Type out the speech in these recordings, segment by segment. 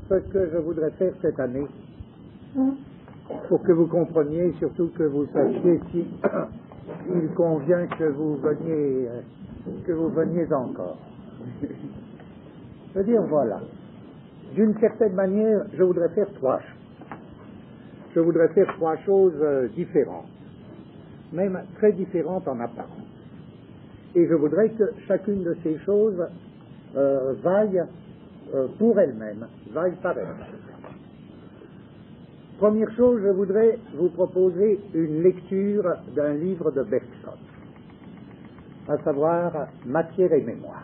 ce que je voudrais faire cette année, pour que vous compreniez, surtout que vous sachiez si il convient que vous veniez encore. Je veux dire, voilà. D'une certaine manière, je voudrais faire trois choses. Je voudrais faire trois choses différentes, même très différentes en apparence. Et je voudrais que chacune de ces choses vaille pour elle-même, vaille par elle-même. Première chose, je voudrais vous proposer une lecture d'un livre de Bergson, à savoir Matière et mémoire.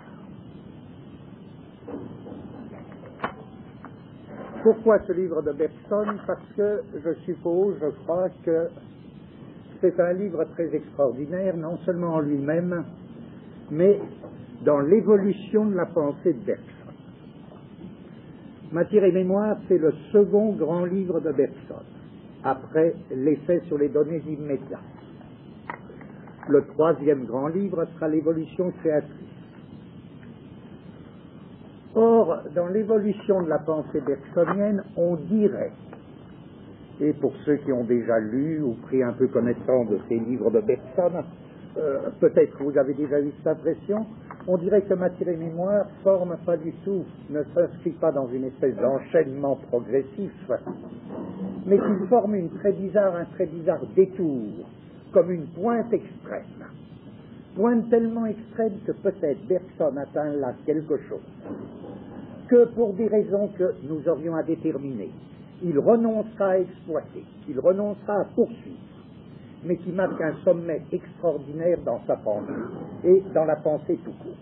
Pourquoi ce livre de Bergson? Parce que je suppose, je crois que c'est un livre très extraordinaire, non seulement en lui-même, mais dans l'évolution de la pensée de Bergson. Matière et mémoire, c'est le second grand livre de Bergson, après l'essai sur les données immédiates. Le troisième grand livre sera l'évolution créatrice. Or, dans l'évolution de la pensée bergsonienne, on dirait, et pour ceux qui ont déjà lu ou pris un peu connaissance de ces livres de Bergson, peut-être que vous avez déjà eu cette impression, on dirait que Matière et mémoire forme pas du tout, ne s'inscrit pas dans une espèce d'enchaînement progressif, mais qu'il forme un très bizarre détour, comme une pointe extrême. Pointe tellement extrême que peut-être Bergson atteint là quelque chose que pour des raisons que nous aurions à déterminer, il renoncera à exploiter, il renoncera à poursuivre, mais qui marque un sommet extraordinaire dans sa pensée et dans la pensée tout court.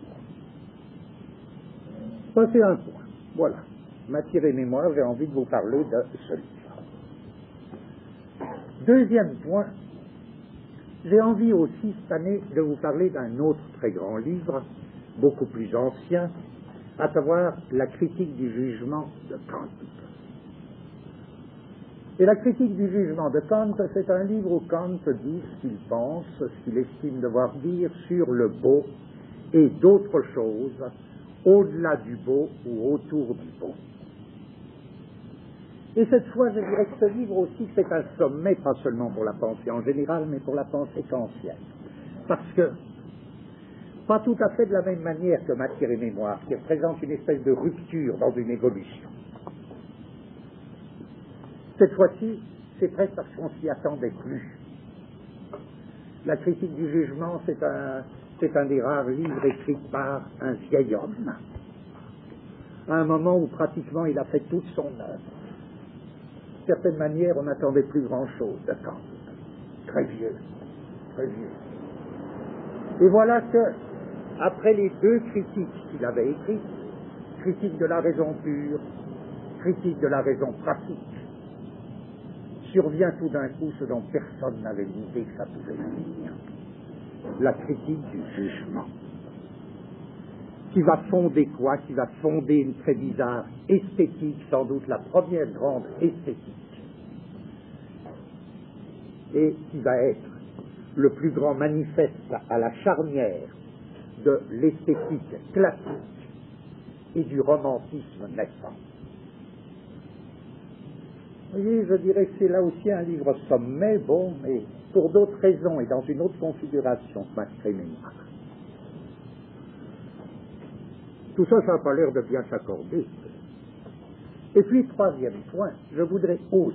Ça, c'est un point. Voilà. Matière et mémoire, j'ai envie de vous parler de ce livre. Deuxième point, j'ai envie aussi cette année de vous parler d'un autre très grand livre, beaucoup plus ancien, à savoir la critique du jugement de Kant. Et la critique du jugement de Kant, c'est un livre où Kant dit ce qu'il pense, ce qu'il estime devoir dire sur le beau et d'autres choses au-delà du beau ou autour du beau. Et cette fois, je dirais que ce livre aussi, c'est un sommet, pas seulement pour la pensée en général, mais pour la pensée kantienne. Parce que, pas tout à fait de la même manière que Matière et mémoire, qui représente une espèce de rupture dans une évolution. Cette fois-ci, c'est presque parce qu'on s'y attendait plus. La critique du jugement, c'est un des rares livres écrits par un vieil homme, à un moment où pratiquement il a fait toute son œuvre. De certaine manière, on n'attendait plus grand-chose de Kant. Très vieux, très vieux. Et voilà que, après les deux critiques qu'il avait écrites, critique de la raison pure, critique de la raison pratique, survient tout d'un coup ce dont personne n'avait l'idée que ça pouvait venir, la critique du jugement, qui va fonder quoi? Qui va fonder une très bizarre esthétique, sans doute la première grande esthétique, et qui va être le plus grand manifeste à la charnière de l'esthétique classique et du romantisme naissant. Vous voyez, je dirais que c'est là aussi un livre sommet, bon, mais pour d'autres raisons et dans une autre configuration, Matière et mémoire. Tout ça, ça n'a pas l'air de bien s'accorder. Et puis, troisième point, je voudrais aussi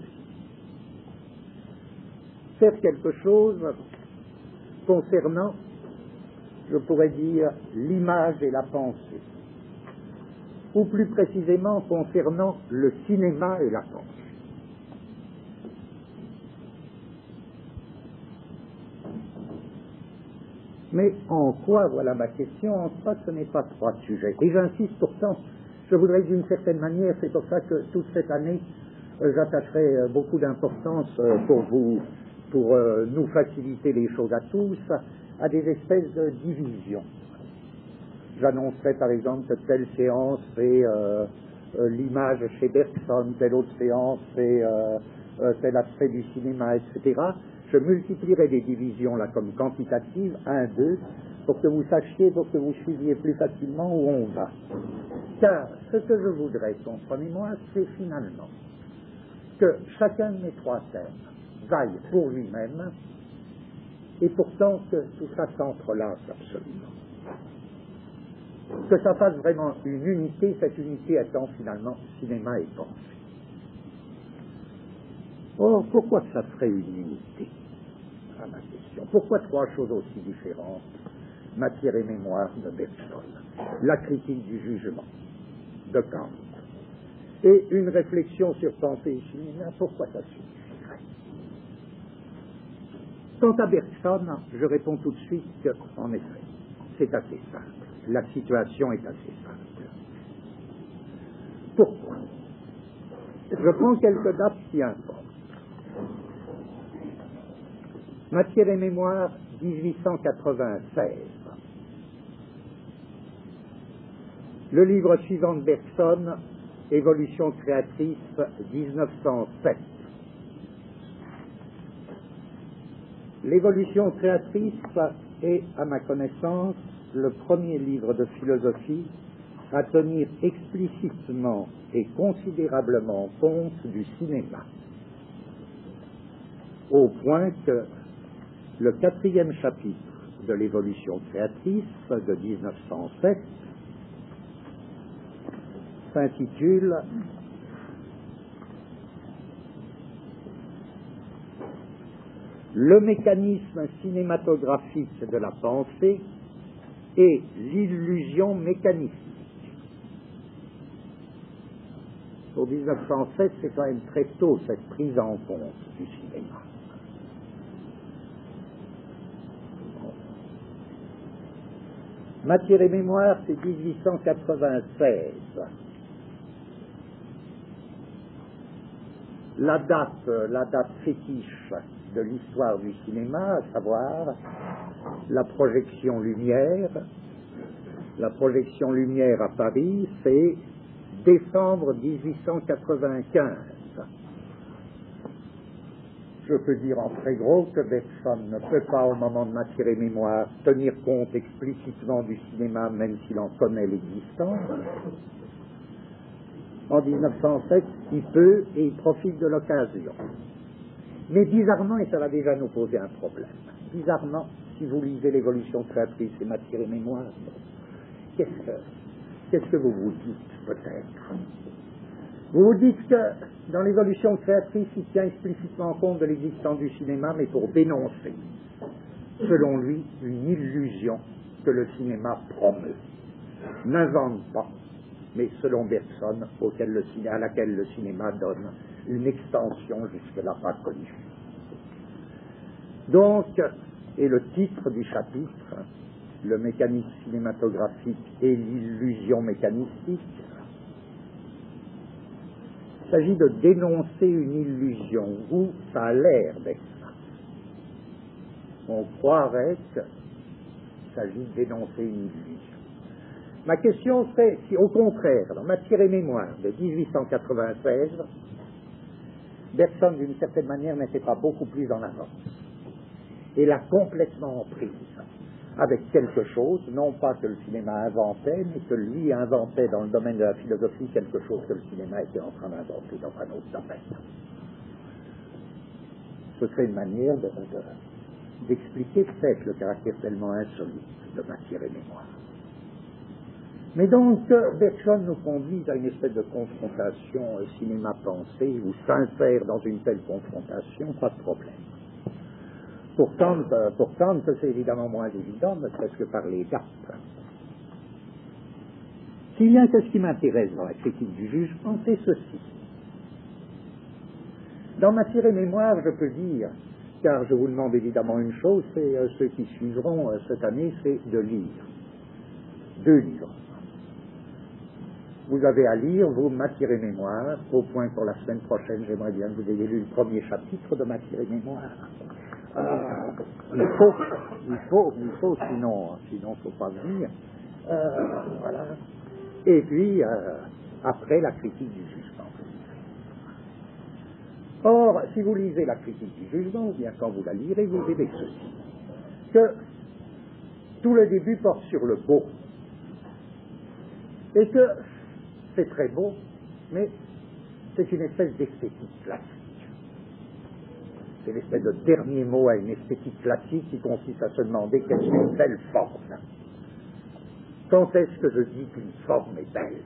faire quelque chose concernant, je pourrais dire, l'image et la pensée, ou plus précisément concernant le cinéma et la pensée. Mais en quoi, voilà ma question, en quoi ce n'est pas trois sujets. Et j'insiste pourtant, je voudrais d'une certaine manière, c'est pour ça que toute cette année, j'attacherai beaucoup d'importance pour nous faciliter les choses à tous, à des espèces de divisions. J'annoncerai par exemple que telle séance c'est l'image chez Bergson, telle autre séance c'est tel aspect du cinéma, etc. Je multiplierai les divisions là comme quantitatives, 1, 2, pour que vous sachiez, pour que vous suiviez plus facilement où on va. Car ce que je voudrais, comprenez-moi, c'est finalement que chacun de mes trois thèmes vaille pour lui-même, et pourtant que tout ça s'entrelace absolument. Que ça fasse vraiment une unité, cette unité étant finalement cinéma et pensée. Or, pourquoi ça serait une unité? À ma question. Pourquoi trois choses aussi différentes? Matière et mémoire de Bergson, la critique du jugement de Kant, et une réflexion sur pensée et cinéma, pourquoi ça suffirait? Quant à Bergson, je réponds tout de suite qu'en effet, c'est assez simple. La situation est assez simple. Pourquoi? Je prends quelques dates qui importent. Matière et mémoire, 1896. Le livre suivant de Bergson, Évolution créatrice, 1907. L'évolution créatrice est, à ma connaissance, le premier livre de philosophie à tenir explicitement et considérablement compte du cinéma, au point que le 4e chapitre de l'évolution créatrice de 1907 s'intitule Le mécanisme cinématographique de la pensée et l'illusion mécanique. Pour 1907, c'est quand même très tôt cette prise en compte du cinéma. Matière et mémoire, c'est 1896. La date fétiche de l'histoire du cinéma, à savoir la projection lumière. La projection lumière à Paris, c'est décembre 1895. Je peux dire en très gros que Bergson ne peut pas, au moment de Matière et mémoire, tenir compte explicitement du cinéma, même s'il en connaît l'existence. En 1907, il peut et il profite de l'occasion. Mais bizarrement, et ça va déjà nous poser un problème, bizarrement, si vous lisez l'évolution créatrice et Matière et mémoire, qu'est-ce que vous vous dites peut-être? Vous vous dites que dans l'évolution créatrice, il tient explicitement compte de l'existence du cinéma, mais pour dénoncer, selon lui, une illusion que le cinéma promeut. N'invente pas, mais selon Bergson, à laquelle le cinéma donne une extension jusque-là pas connue. Donc, et le titre du chapitre, le mécanisme cinématographique et l'illusion mécanistique, il s'agit de dénoncer une illusion, où ça a l'air d'être ça. On croirait qu'il s'agit de dénoncer une illusion. Ma question serait si, au contraire, dans Matière et mémoire de 1896, Bergson, d'une certaine manière, n'était pas beaucoup plus en avance, et l'a complètement en prise avec quelque chose, non pas que le cinéma inventait, mais que lui inventait dans le domaine de la philosophie quelque chose que le cinéma était en train d'inventer dans un autre domaine. Ce serait une manière d'expliquer peut-être le caractère tellement insolite de Matière et mémoire. Mais donc, Bergson nous conduit à une espèce de confrontation cinéma-pensée, ou sincère dans une telle confrontation, pas de problème. Pourtant, c'est évidemment moins évident, ne serait-ce que par les dates. S'il y a ce qui m'intéresse dans la critique du jugement, c'est ceci. Dans Matière et mémoire, je peux dire, car je vous demande évidemment une chose, c'est ceux qui suivront cette année, c'est de lire 2 livres. Vous avez à lire, vous, Matière et mémoire, au point pour la semaine prochaine, j'aimerais bien que vous ayez lu le premier chapitre de Matière et mémoire. Il faut, sinon il ne faut pas venir. Voilà. Et puis, après, la critique du jugement. Or, si vous lisez la critique du jugement, ou bien quand vous la lirez, vous verrez ceci, que tout le début porte sur le beau. Et que c'est très beau, mais c'est une espèce d'esthétique classique. C'est l'espèce de dernier mot à une esthétique classique qui consiste à se demander qu'est-ce qu'une belle forme. Quand est-ce que je dis qu'une forme est belle?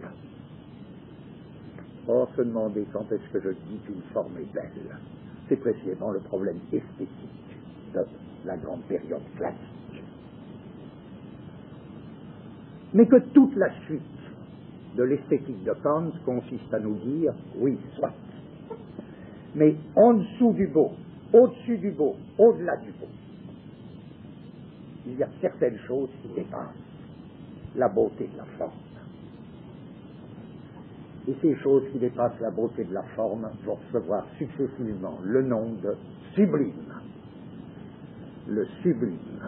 Or, se demander quand est-ce que je dis qu'une forme est belle, c'est précisément le problème esthétique de la grande période classique. Mais que toute la suite de l'esthétique de Kant consiste à nous dire, oui, soit. Mais en dessous du beau, au-dessus du beau, au-delà du beau, il y a certaines choses qui dépassent la beauté de la forme. Et ces choses qui dépassent la beauté de la forme vont recevoir successivement le nom de sublime. Le sublime.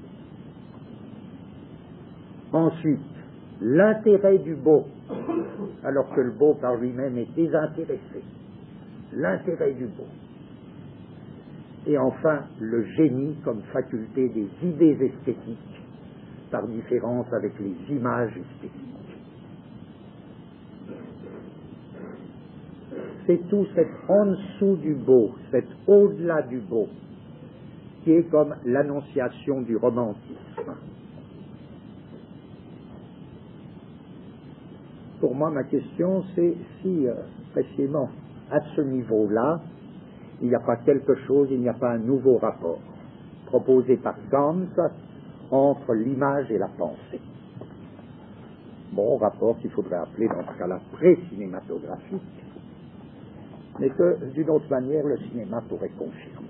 Ensuite, l'intérêt du beau, alors que le beau par lui-même est désintéressé. L'intérêt du beau. Et enfin, le génie comme faculté des idées esthétiques, par différence avec les images esthétiques. C'est tout cet en dessous du beau, cet au-delà du beau, qui est comme l'annonciation du romantisme. Pour moi, ma question, c'est si, précisément, à ce niveau-là, il n'y a pas quelque chose, il n'y a pas un nouveau rapport proposé par Kant entre l'image et la pensée. Bon, rapport qu'il faudrait appeler dans ce cas-là pré-cinématographique, mais que, d'une autre manière, le cinéma pourrait confirmer.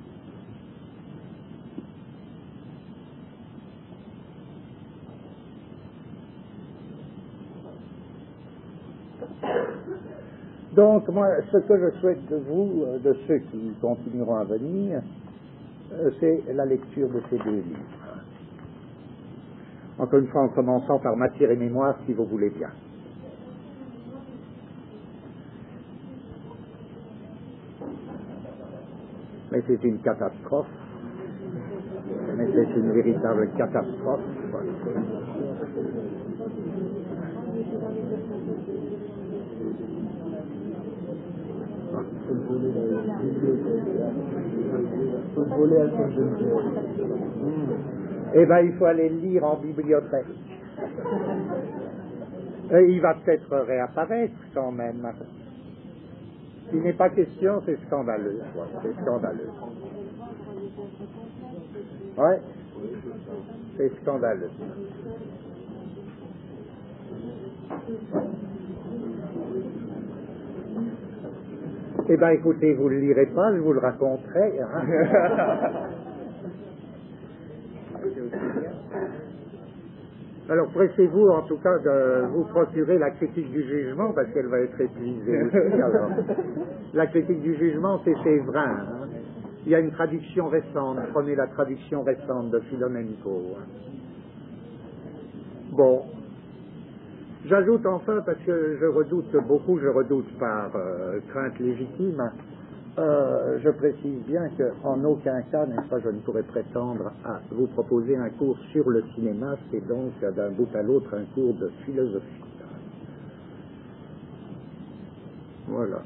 Donc, moi, ce que je souhaite de vous, de ceux qui continueront à venir, c'est la lecture de ces deux livres. Encore une fois, en commençant par Matière et Mémoire, si vous voulez bien. Mais c'est une catastrophe. Mais c'est une véritable catastrophe. Eh bien, il faut aller le lire en bibliothèque. Il va peut-être réapparaître quand même. Il n'est pas question, c'est scandaleux. C'est scandaleux. Ouais, c'est scandaleux. Eh bien, écoutez, vous ne le lirez pas, je vous le raconterai. Alors, pressez-vous, en tout cas, de vous procurer la critique du jugement, parce qu'elle va être épuisée aussi. Alors, la critique du jugement, c'est Séverin. Hein. Il y a une traduction récente, prenez la traduction récente de Philonenko. Bon. J'ajoute enfin, parce que je redoute par crainte légitime, je précise bien qu'en aucun cas, n'est-ce pas, je ne pourrais prétendre à vous proposer un cours sur le cinéma, c'est donc d'un bout à l'autre un cours de philosophie. Voilà.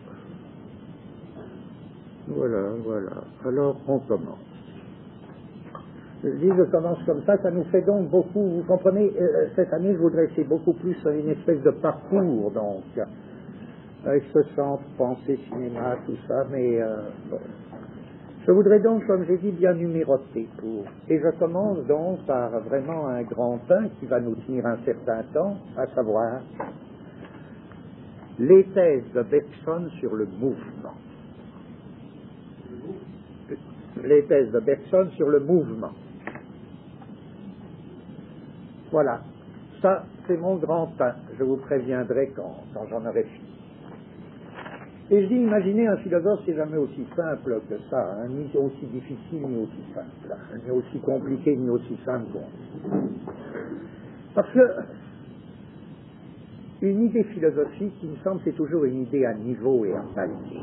Alors, on commence. Je dis, je commence comme ça nous fait donc beaucoup, vous comprenez, cette année, je voudrais essayer beaucoup plus une espèce de parcours, donc, avec ce centre, pensée, cinéma, tout ça, mais bon. Je voudrais donc, comme j'ai dit, bien numéroter et je commence donc par vraiment un grand 1 qui va nous tenir un certain temps, à savoir les thèses de Bergson sur le mouvement. Les thèses de Bergson sur le mouvement. Voilà, ça c'est mon grand 1, je vous préviendrai quand j'en aurai fini. Et je dis, imaginez un philosophe, c'est jamais aussi simple que ça, hein, ni aussi difficile, ni aussi simple, hein, ni aussi compliqué, ni aussi simple. Parce que une idée philosophique, il me semble, c'est toujours une idée à niveau et à palier.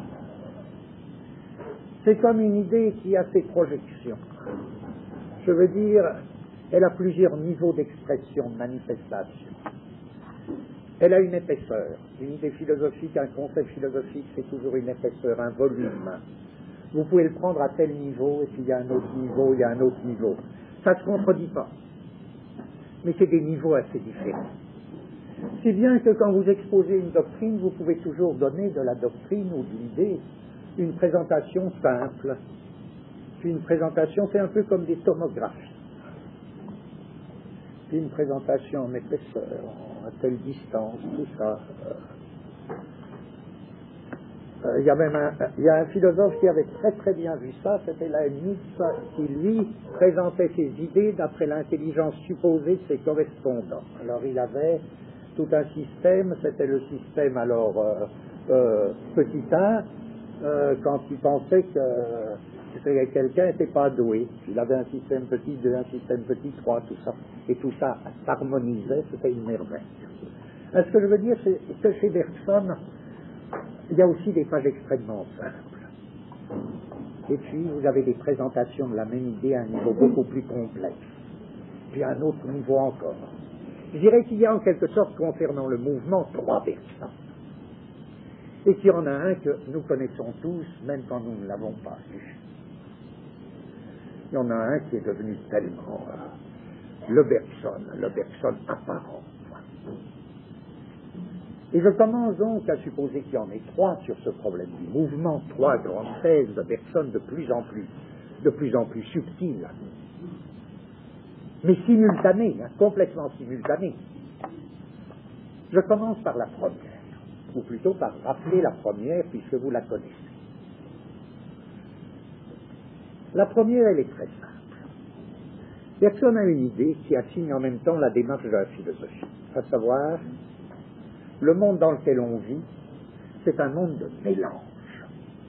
C'est comme une idée qui a ses projections. Je veux dire, Elle a plusieurs niveaux d'expression, de manifestation. Elle a une épaisseur. Une idée philosophique, un concept philosophique, c'est toujours une épaisseur, un volume. Vous pouvez le prendre à tel niveau, et puis il y a un autre niveau, il y a un autre niveau. Ça ne se contredit pas. Mais c'est des niveaux assez différents. Si bien que quand vous exposez une doctrine, vous pouvez toujours donner de la doctrine ou de l'idée une présentation simple. Puis une présentation, c'est un peu comme des tomographies. Puis une présentation en épaisseur, à telle distance, tout ça. Il y a un philosophe qui avait très très bien vu ça, c'était Leibniz, qui lui présentait ses idées d'après l'intelligence supposée de ses correspondants. Alors il avait tout un système, c'était le système alors petit 1, quand il pensait que quelqu'un n'était pas doué. Il avait un système petit 2, un système petit 3, tout ça. Et tout ça s'harmonisait, c'était une merveille. Alors, ce que je veux dire, c'est que chez Bergson, il y a aussi des pages extrêmement simples. Et puis, vous avez des présentations de la même idée à un niveau beaucoup plus complexe. Puis à un autre niveau encore. Je dirais qu'il y a en quelque sorte, concernant le mouvement, 3 Bergson. Et qu'il y en a un que nous connaissons tous, même quand nous ne l'avons pas vu. Il y en a un qui est devenu tellement le Bergson apparent. Et je commence donc à supposer qu'il y en ait 3 sur ce problème du mouvement, 3 grandes thèses de Bergson de plus en plus subtiles, mais simultanées, complètement simultanées. Je commence par la première, ou plutôt par rappeler la première, puisque vous la connaissez. La première, elle est très simple. Bergson a une idée qui assigne en même temps la démarche de la philosophie, à savoir, le monde dans lequel on vit, c'est un monde de mélange.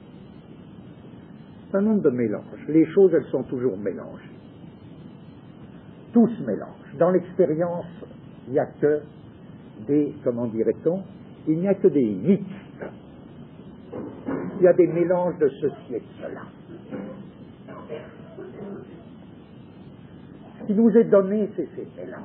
Un monde de mélange. Les choses, elles sont toujours mélangées. Tout se mélange. Dans l'expérience, il n'y a que des, comment dirait-on, il n'y a que des mixtes. Il y a des mélanges de ceci et de cela. Ce qui nous est donné, c'est ces mélanges.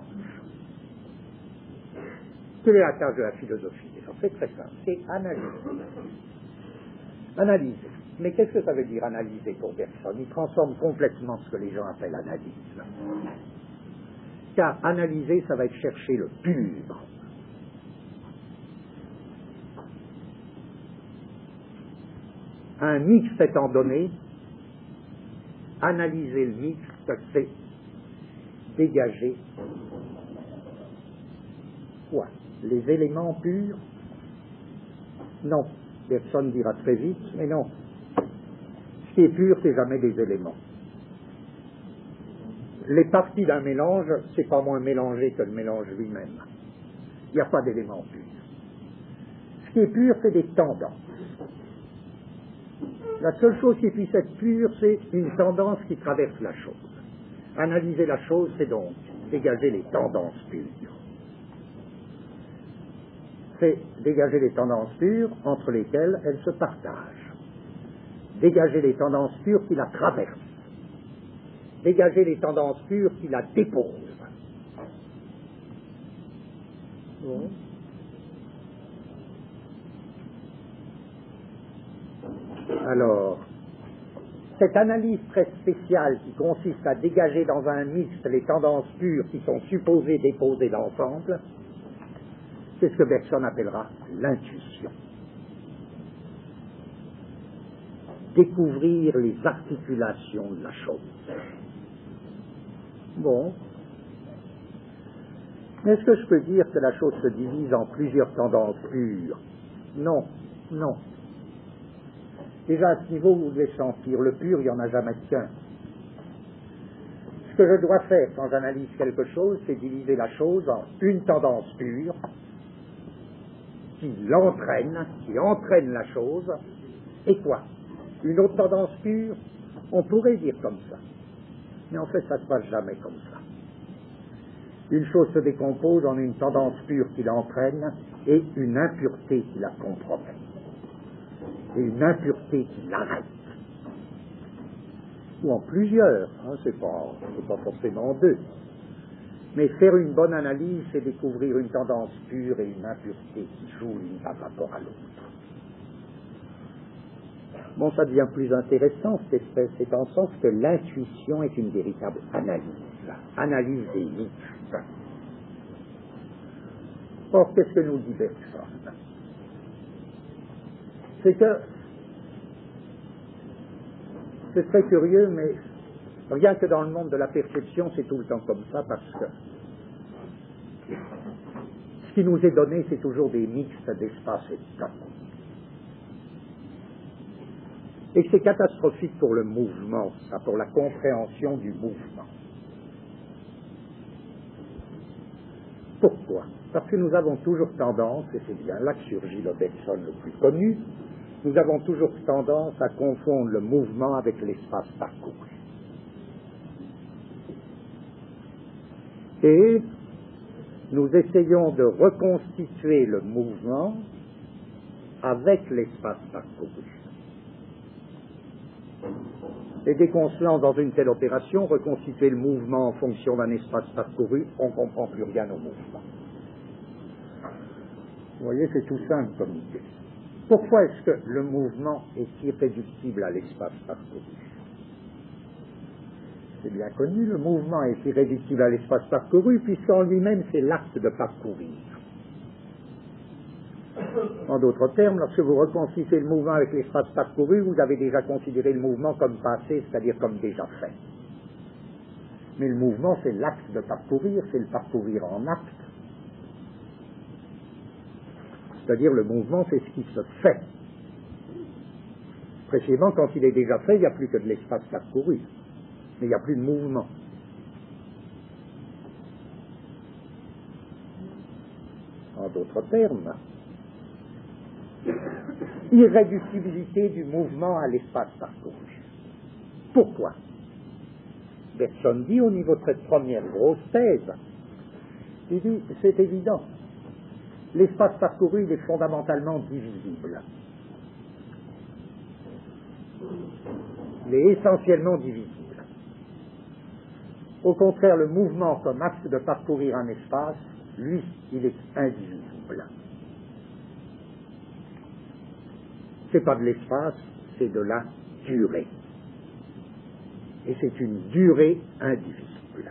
Quelle est la tâche de la philosophie? C'est très simple, c'est analyser. Analyser. Mais qu'est-ce que ça veut dire analyser pour Bergson? Il transforme complètement ce que les gens appellent analyse. Car analyser, ça va être chercher le pur. Un mixte étant donné, analyser le mixte, c'est dégager quoi? Les éléments purs? Non. Bergson dira très vite, mais non. Ce qui est pur, c'est jamais des éléments. Les parties d'un mélange, c'est pas moins mélangé que le mélange lui-même. Il n'y a pas d'éléments purs. Ce qui est pur, c'est des tendances. La seule chose qui puisse être pure, c'est une tendance qui traverse la chose. Analyser la chose, c'est donc dégager les tendances pures. C'est dégager les tendances pures entre lesquelles elles se partagent. Dégager les tendances pures qui la traversent. Dégager les tendances pures qui la déposent. Bon. Alors, cette analyse très spéciale qui consiste à dégager dans un mixte les tendances pures qui sont supposées déposer l'ensemble, c'est ce que Bergson appellera l'intuition. Découvrir les articulations de la chose. Bon. Est-ce que je peux dire que la chose se divise en plusieurs tendances pures? Non, non. Déjà à ce niveau, vous devez sentir, le pur, il n'y en a jamais qu'un. Ce que je dois faire quand j'analyse quelque chose, c'est diviser la chose en une tendance pure, qui entraîne la chose, et quoi? Une autre tendance pure? On pourrait dire comme ça. Mais en fait, ça ne se passe jamais comme ça. Une chose se décompose en une tendance pure qui l'entraîne et une impureté qui la compromet. Et une impureté qui l'arrête. Ou en plusieurs, c'est pas forcément deux. Mais faire une bonne analyse, c'est découvrir une tendance pure et une impureté qui jouent l'une par rapport à l'autre. Bon, ça devient plus intéressant, cette espèce, c'est en sens que l'intuition est une véritable analyse des mixtes. Or, qu'est-ce que nous dit Bergson? C'est que, c'est très curieux, mais rien que dans le monde de la perception, c'est tout le temps comme ça, parce que ce qui nous est donné, c'est toujours des mixtes d'espace et de temps. Et c'est catastrophique pour le mouvement, ça, pour la compréhension du mouvement. Pourquoi? Parce que nous avons toujours tendance, et c'est bien là que surgit le Bergson le plus connu, nous avons toujours tendance à confondre le mouvement avec l'espace parcouru. Et nous essayons de reconstituer le mouvement avec l'espace parcouru. Et dès qu'on se lance dans une telle opération, reconstituer le mouvement en fonction d'un espace parcouru, on ne comprend plus rien au mouvement. Vous voyez, c'est tout simple comme idée. Pourquoi est-ce que le mouvement est irréductible à l'espace parcouru? C'est bien connu, le mouvement est irréductible à l'espace parcouru, puisqu'en lui-même, c'est l'acte de parcourir. En d'autres termes, lorsque vous reconstituez le mouvement avec l'espace parcouru, vous avez déjà considéré le mouvement comme passé, c'est-à-dire comme déjà fait. Mais le mouvement, c'est l'acte de parcourir, c'est le parcourir en acte. C'est-à-dire le mouvement, c'est ce qui se fait. Précisément, quand il est déjà fait, il n'y a plus que de l'espace parcouru. Mais il n'y a plus de mouvement. En d'autres termes, irréductibilité du mouvement à l'espace parcouru. Pourquoi? Bergson dit au niveau de cette première grosse thèse, il dit, c'est évident, l'espace parcouru il est fondamentalement divisible. Il est essentiellement divisible. Au contraire, le mouvement comme acte de parcourir un espace, lui, il est indivisible. C'est pas de l'espace, c'est de la durée. Et c'est une durée indivisible.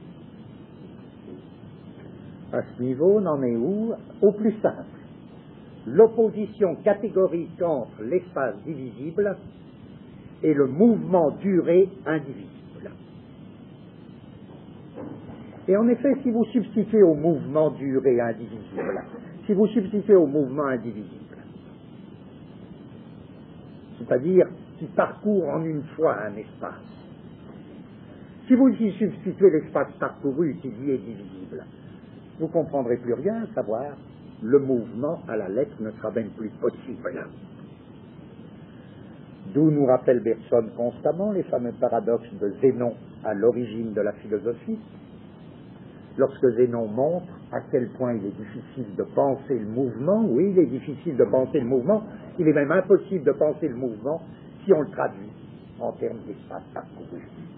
À ce niveau, on en est où? Au plus simple. L'opposition catégorique entre l'espace divisible et le mouvement durée indivisible. Et en effet, si vous substituez au mouvement durée indivisible, si vous substituez au mouvement indivisible, c'est-à-dire qui parcourt en une fois un espace, si vous y substituez l'espace parcouru qui lui est divisible, vous ne comprendrez plus rien, à savoir le mouvement à la lettre ne sera même plus possible. D'où nous rappelle Bergson constamment les fameux paradoxes de Zénon à l'origine de la philosophie, lorsque Zénon montre à quel point il est difficile de penser le mouvement. Oui, il est difficile de penser le mouvement, il est même impossible de penser le mouvement si on le traduit en termes d'espace parcouru.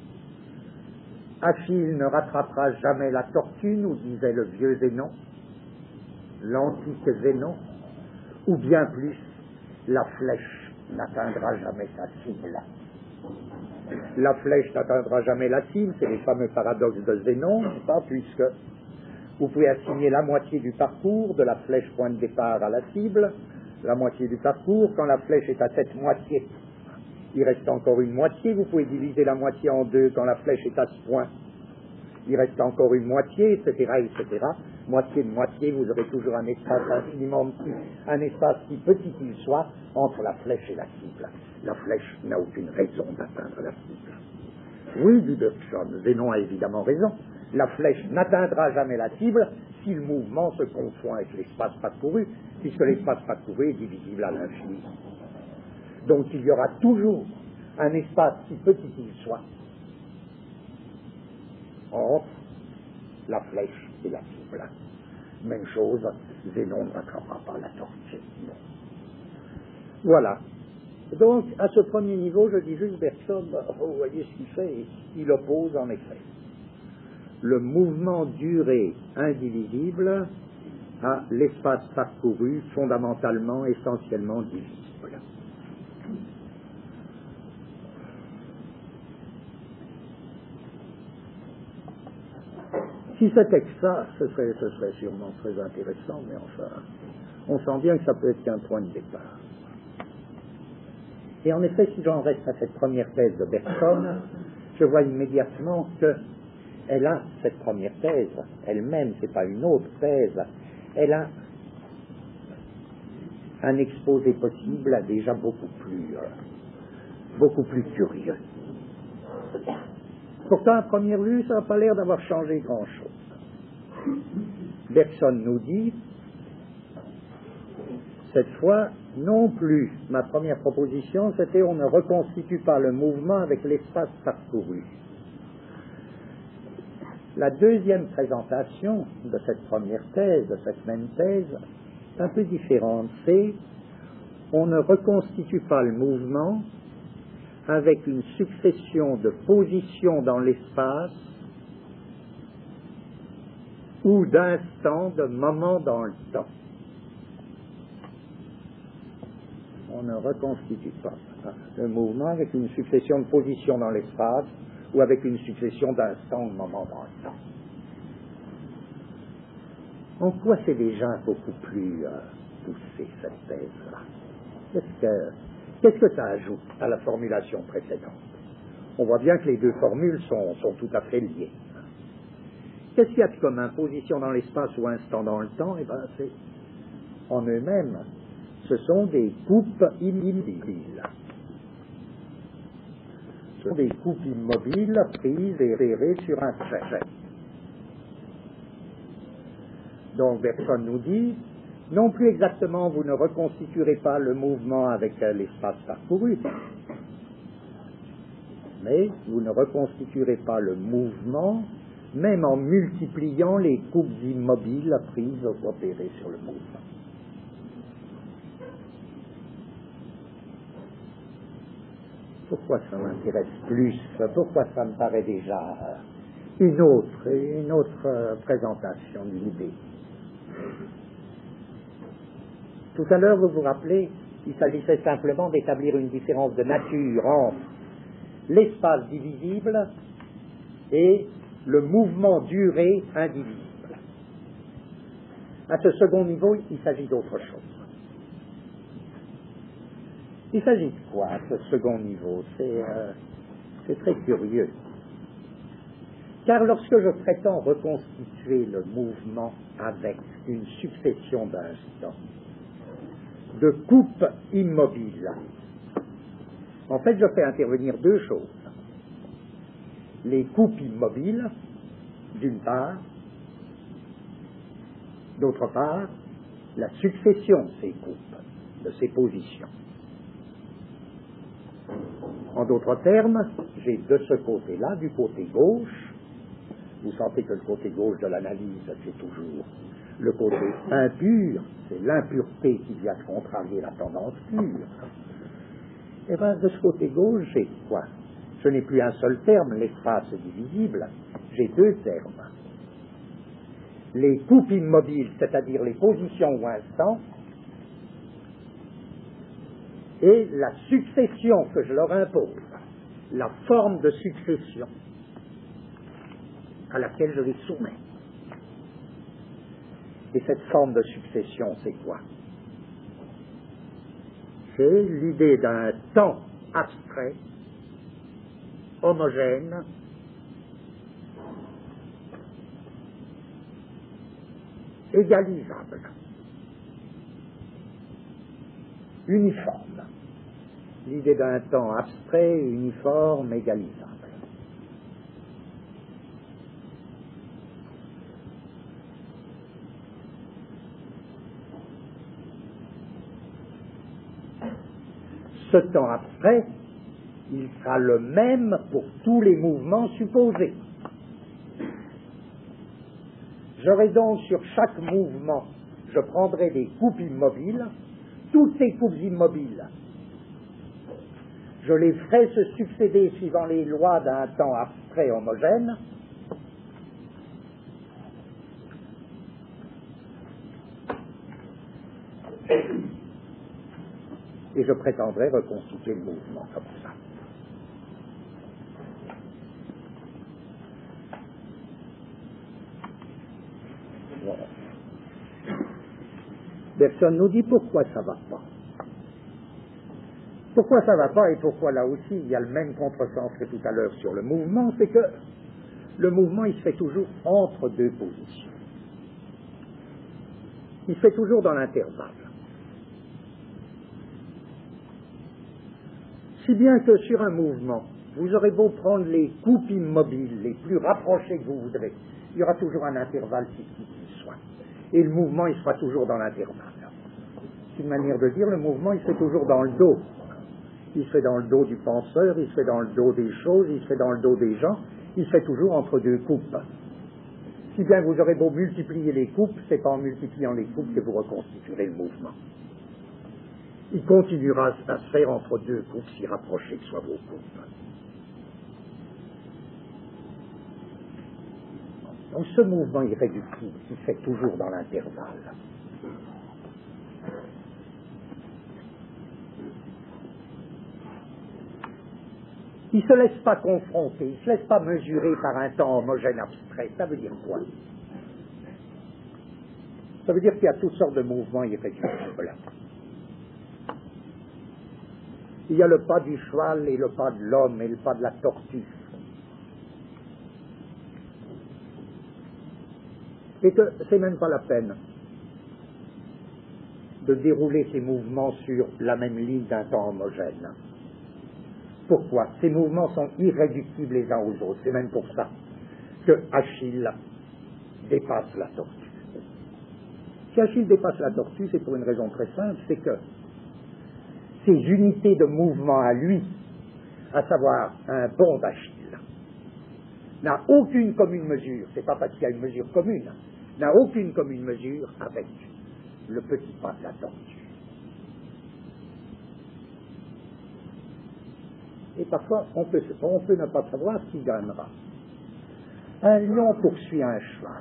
Achille ne rattrapera jamais la tortue, nous disait le vieux Zénon, l'antique Zénon, ou bien plus, la flèche n'atteindra jamais sa cible. La flèche n'atteindra jamais la cible, c'est les fameux paradoxes de Zénon, pas, puisque vous pouvez assigner la moitié du parcours de la flèche point de départ à la cible, la moitié du parcours, quand la flèche est à cette moitié, il reste encore une moitié, vous pouvez diviser la moitié en deux quand la flèche est à ce point, il reste encore une moitié, etc., etc. Moitié de moitié, vous aurez toujours un espace infiniment petit, un espace si petit qu'il soit, entre la flèche et la cible. La flèche n'a aucune raison d'atteindre la cible. Oui, dit Bergson, Zénon a évidemment raison. La flèche n'atteindra jamais la cible si le mouvement se confond avec l'espace parcouru, puisque l'espace parcouru est divisible à l'infini. Donc il y aura toujours un espace si petit qu'il soit entre la flèche et la cible. Même chose, Zénon ne rattrapera pas la tortue. Voilà. Donc, à ce premier niveau, je dis juste Bergson, vous voyez ce qu'il fait, il oppose en effet le mouvement durée indivisible à l'espace parcouru fondamentalement, essentiellement divisible. Si c'était que ça, ce serait sûrement très intéressant, mais enfin, on sent bien que ça peut être qu'un point de départ. Et en effet, si j'en reste à cette première thèse de Bergson, je vois immédiatement qu'elle a cette première thèse, elle-même, c'est pas une autre thèse, elle a un exposé possible déjà beaucoup plus curieux. Pourtant, à première vue, ça n'a pas l'air d'avoir changé grand-chose. Bergson nous dit, cette fois, non plus, ma première proposition, c'était on ne reconstitue pas le mouvement avec l'espace parcouru. La deuxième présentation de cette première thèse, de cette même thèse, est un peu différente. C'est on ne reconstitue pas le mouvement avec une succession de positions dans l'espace ou d'instants, de moments dans le temps. On ne reconstitue pas le mouvement avec une succession de positions dans l'espace ou avec une succession d'instants ou de moments dans le temps. En quoi c'est déjà beaucoup plus poussé, cette thèse-là? Qu'est-ce que ça ajoute à la formulation précédente? On voit bien que les deux formules sont tout à fait liées. Qu'est-ce qu'il y a de commun? Position dans l'espace ou instant dans le temps? Eh bien, c'est en eux-mêmes. Ce sont des coupes immobiles. Ce sont des coupes immobiles prises et rérées sur un trait. Donc Bergson nous dit, non plus exactement vous ne reconstituerez pas le mouvement avec l'espace parcouru, mais vous ne reconstituerez pas le mouvement même en multipliant les coupes immobiles prises ou opérées sur le mouvement. Pourquoi ça m'intéresse plus? Pourquoi ça me paraît déjà une autre présentation de l'idée? Tout à l'heure, vous vous rappelez, il s'agissait simplement d'établir une différence de nature entre l'espace divisible et le mouvement duré indivisible. À ce second niveau, il s'agit d'autre chose. Il s'agit de quoi, à ce second niveau? C'est très curieux. Car lorsque je prétends reconstituer le mouvement avec une succession d'instants, de coupes immobiles, en fait, je fais intervenir deux choses. Les coupes immobiles, d'une part, d'autre part, la succession de ces coupes, de ces positions. En d'autres termes, j'ai de ce côté-là, du côté gauche, vous sentez que le côté gauche de l'analyse, c'est toujours le côté impur, c'est l'impureté qui vient contrarier la tendance pure. Et bien, de ce côté gauche, j'ai quoi? Je n'ai plus un seul terme, l'espace est divisible, j'ai deux termes. Les coupes immobiles, c'est-à-dire les positions ou instants, et la succession que je leur impose, la forme de succession à laquelle je les soumets. Et cette forme de succession, c'est quoi? C'est l'idée d'un temps abstrait, homogène, égalisable, uniforme. L'idée d'un temps abstrait, uniforme, égalisable. Ce temps abstrait, il sera le même pour tous les mouvements supposés. J'aurai donc sur chaque mouvement, je prendrai des coupes immobiles, toutes ces coupes immobiles, je les ferai se succéder suivant les lois d'un temps abstrait homogène, je prétendrai reconstituer le mouvement comme ça. Voilà. Bergson nous dit pourquoi ça ne va pas. Pourquoi ça ne va pas et pourquoi là aussi il y a le même contresens que tout à l'heure sur le mouvement, c'est que le mouvement il se fait toujours entre deux positions. Il se fait toujours dans l'intervalle. Si bien que sur un mouvement, vous aurez beau prendre les coupes immobiles les plus rapprochées que vous voudrez, il y aura toujours un intervalle qui soit. Et le mouvement, il sera toujours dans l'intervalle. C'est une manière de dire, le mouvement, il se fait toujours dans le dos. Il se fait dans le dos du penseur, il se fait dans le dos des choses, il se fait dans le dos des gens, il se fait toujours entre deux coupes. Si bien vous aurez beau multiplier les coupes, c'est pas en multipliant les coupes que vous reconstituerez le mouvement. Il continuera à se faire entre deux coupes si rapprochées que soient vos coupes. Donc ce mouvement irréductible qui se fait toujours dans l'intervalle. Il ne se laisse pas confronter, il ne se laisse pas mesurer par un temps homogène abstrait. Ça veut dire quoi? Ça veut dire qu'il y a toutes sortes de mouvements irréductibles. Il y a le pas du cheval et le pas de l'homme et le pas de la tortue. Et que c'est même pas la peine de dérouler ces mouvements sur la même ligne d'un temps homogène. Pourquoi? Ces mouvements sont irréductibles les uns aux autres. C'est même pour ça que Achille dépasse la tortue. Si Achille dépasse la tortue, c'est pour une raison très simple, c'est que ces unités de mouvement à lui, à savoir un bond d'Achille, n'a aucune commune mesure, c'est pas parce qu'il y a une mesure commune, n'a aucune commune mesure avec le petit pas de la tortue. Et parfois, on peut ne pas savoir qui gagnera. Un lion poursuit un cheval.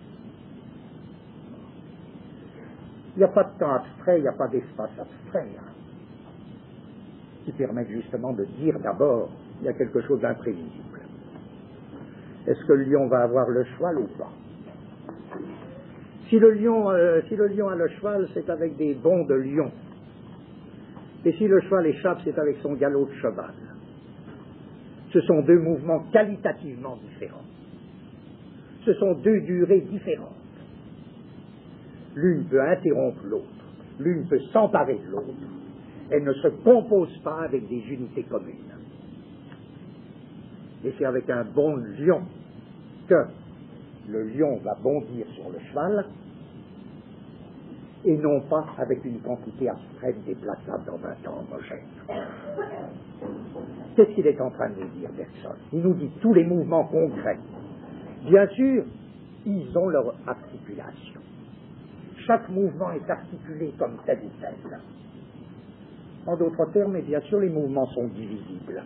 Il n'y a pas de temps abstrait, il n'y a pas d'espace abstrait, qui permettent justement de dire d'abord, il y a quelque chose d'imprévisible. Est-ce que le lion va avoir le cheval ou pas? Si le lion a le cheval, c'est avec des bonds de lion. Et si le cheval échappe, c'est avec son galop de cheval. Ce sont deux mouvements qualitativement différents. Ce sont deux durées différentes. L'une peut interrompre l'autre. L'une peut s'emparer de l'autre. Elle ne se compose pas avec des unités communes. Et c'est avec un bond de lion que le lion va bondir sur le cheval, et non pas avec une quantité abstraite déplaçable dans un temps homogène. Qu'est-ce qu'il est en train de nous dire, Bergson? Il nous dit tous les mouvements concrets. Bien sûr, ils ont leur articulation. Chaque mouvement est articulé comme tel ou tel. En d'autres termes, et bien sûr, les mouvements sont divisibles.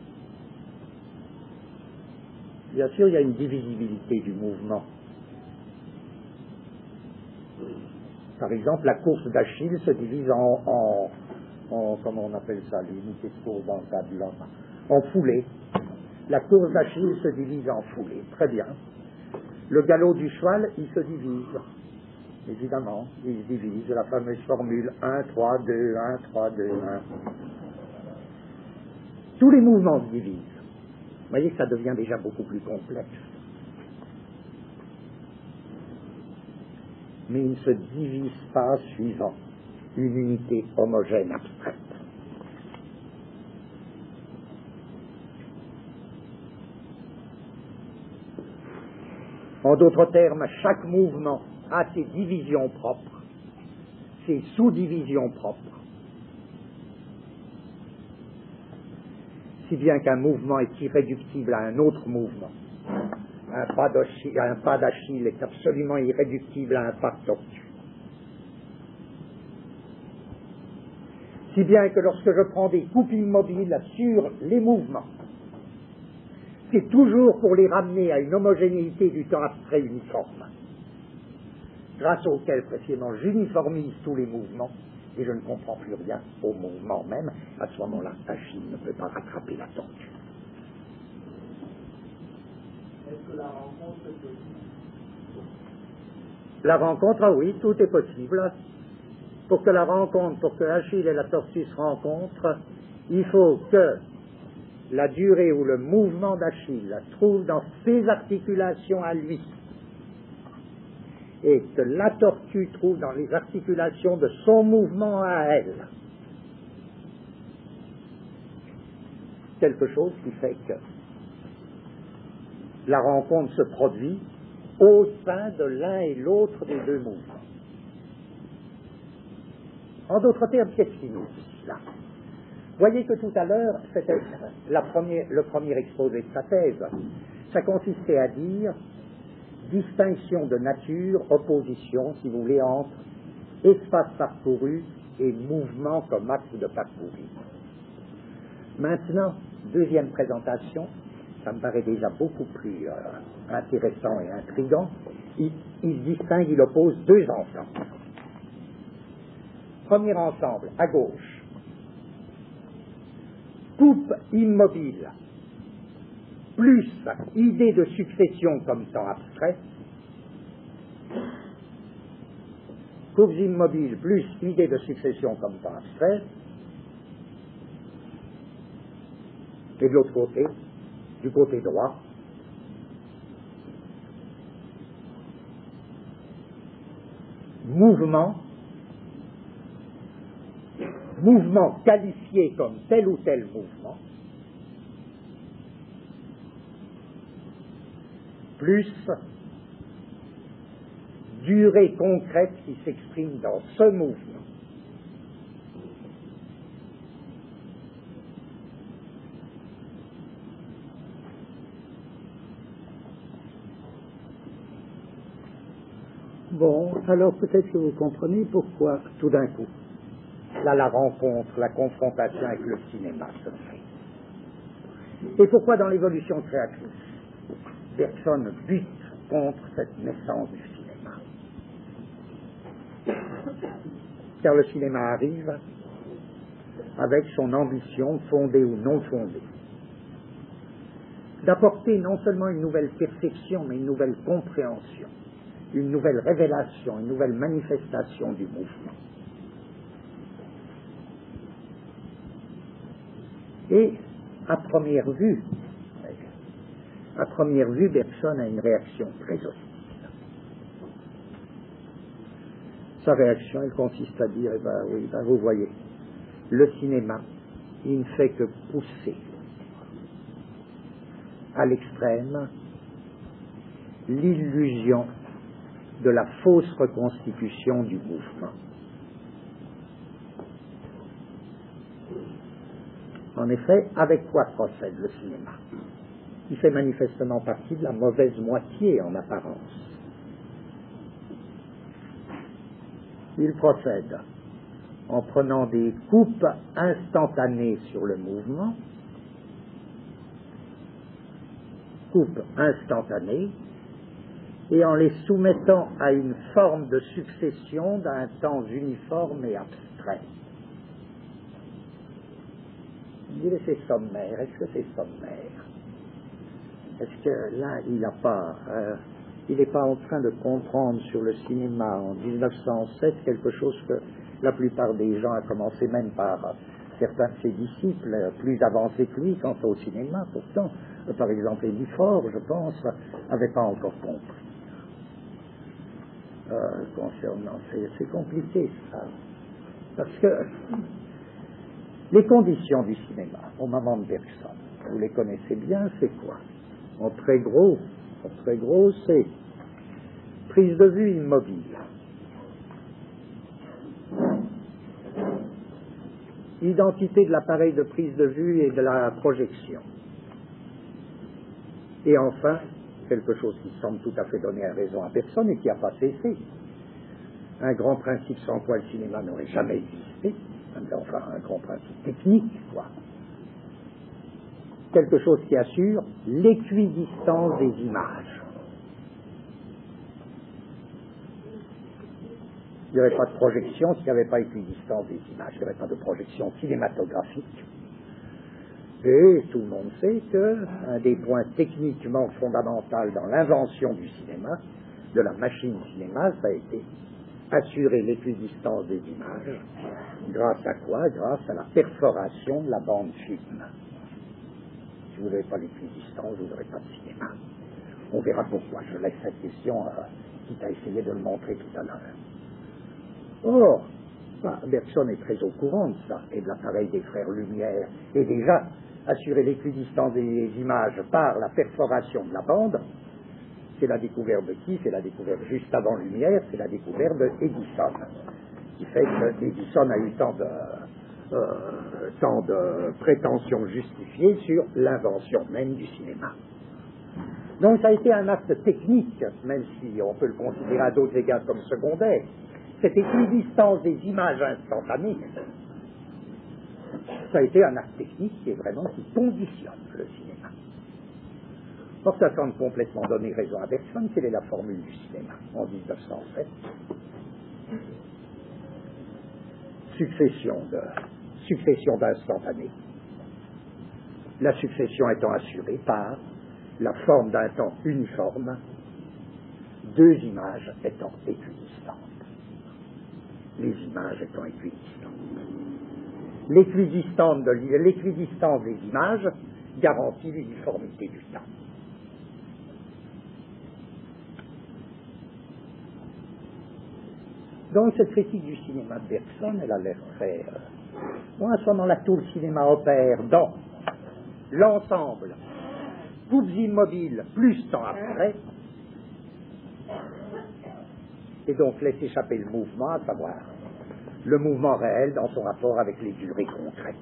Bien sûr, il y a une divisibilité du mouvement. Par exemple, la course d'Achille se divise en comment on appelle ça, l'unité de course dans le tableau, en foulée. La course d'Achille se divise en foulée. Très bien. Le galop du cheval, il se divise. Évidemment, il se divise. La fameuse formule 1, 3, 2, 1, 3, 2, 1. Tous les mouvements se divisent. Vous voyez que ça devient déjà beaucoup plus complexe. Mais ils ne se divisent pas suivant une unité homogène abstraite. En d'autres termes, chaque mouvement a ses divisions propres, ses sous-divisions propres. Si bien qu'un mouvement est irréductible à un autre mouvement. Un pas d'Achille est absolument irréductible à un pas de tortue. Si bien que lorsque je prends des coupes immobiles sur les mouvements, c'est toujours pour les ramener à une homogénéité du temps abstrait uniforme, grâce auquel précisément j'uniformise tous les mouvements et je ne comprends plus rien au mouvement même. À ce moment-là, Achille ne peut pas rattraper la tortue. Est-ce que la rencontre est possible? La rencontre, ah oui, tout est possible. Pour que la rencontre, pour que Achille et la tortue se rencontrent, il faut que la durée ou le mouvement d'Achille trouve dans ses articulations à lui, et que la tortue trouve dans les articulations de son mouvement à elle quelque chose qui fait que la rencontre se produit au sein de l'un et l'autre des deux mouvements. En d'autres termes, qu'est-ce qu'il nous dit là? Voyez que tout à l'heure, c'était le premier exposé de sa thèse. Ça consistait à dire distinction de nature, opposition, si vous voulez, entre espace parcouru et mouvement comme acte de parcourir. Maintenant, deuxième présentation, ça me paraît déjà beaucoup plus intéressant et intriguant. Il distingue, il oppose deux ensembles. Premier ensemble, à gauche, coupe immobile, plus idée de succession comme temps abstrait, coupe immobile plus idée de succession comme temps abstrait, et de l'autre côté, du côté droit, mouvement qualifié comme tel ou tel mouvement, plus durée concrète qui s'exprime dans ce mouvement. Bon, alors peut-être que vous comprenez pourquoi, tout d'un coup, là, la rencontre, la confrontation avec le cinéma se fait. Et pourquoi dans l'évolution créatrice, Bergson bute contre cette naissance du cinéma. Car le cinéma arrive avec son ambition, fondée ou non fondée, d'apporter non seulement une nouvelle perception, mais une nouvelle compréhension, une nouvelle révélation, une nouvelle manifestation du mouvement. Et à première vue, Bergson a une réaction très hostile. Sa réaction, elle consiste à dire, vous voyez, le cinéma, il ne fait que pousser à l'extrême l'illusion de la fausse reconstitution du mouvement. En effet, avec quoi procède le cinéma? Il fait manifestement partie de la mauvaise moitié en apparence. Il procède en prenant des coupes instantanées sur le mouvement, coupes instantanées, et en les soumettant à une forme de succession d'un temps uniforme et abstrait. Vous direz, c'est sommaire. Est-ce que c'est sommaire? Est-ce que là, il n'est pas en train de comprendre sur le cinéma en 1907 quelque chose que la plupart des gens, à commencer même par certains de ses disciples plus avancés que lui quant au cinéma, pourtant, par exemple Élie Faure, je pense, n'avait pas encore compris. Concernant, c'est compliqué ça, parce que les conditions du cinéma au moment de Bergson, vous les connaissez bien, c'est quoi? En très gros, c'est prise de vue immobile, identité de l'appareil de prise de vue et de la projection, et enfin quelque chose qui semble tout à fait donner raison à personne et qui n'a pas cessé, un grand principe sans quoi le cinéma n'aurait jamais existé, enfin un grand principe technique, quoi. Quelque chose qui assure l'équidistance des images. Il n'y aurait pas de projection s'il n'y avait pas équidistance des images. Il n'y aurait pas de projection cinématographique. Et tout le monde sait qu'un des points techniquement fondamentaux dans l'invention du cinéma, de la machine cinéma, ça a été assurer l'équidistance des images. Grâce à quoi? Grâce à la perforation de la bande film. Si vous n'avez pas l'équidistance, vous n'aurez pas de cinéma. On verra pourquoi. Je laisse cette question à qui t'a essayé de le montrer tout à l'heure. Or, Bergson est très au courant de ça, et de l'appareil des frères Lumière, et déjà, assurer l'équidistance des images par la perforation de la bande, c'est la découverte de qui? C'est la découverte juste avant Lumière, c'est la découverte d'Edison, qui fait que Edison a eu tant de prétentions justifiées sur l'invention même du cinéma. Donc ça a été un acte technique, même si on peut le considérer à d'autres égards comme secondaire. Cette équidistance des images instantanées, ça a été un acte technique qui conditionne le cinéma. Or, ça semble complètement donner raison à Bergson. Quelle est la formule du cinéma en 1907? Succession d'instantanés. La succession étant assurée par la forme d'un temps uniforme, deux images étant équidistantes. Les images étant équidistantes. L'équidistance des images garantit l'uniformité du temps. Donc cette critique du cinéma de Bergson, elle a l'air très... Moi, à ce moment-là, tout le cinéma opère dans l'ensemble, coupes immobiles, plus temps après, et donc laisse échapper le mouvement, à savoir le mouvement réel dans son rapport avec les durées concrètes.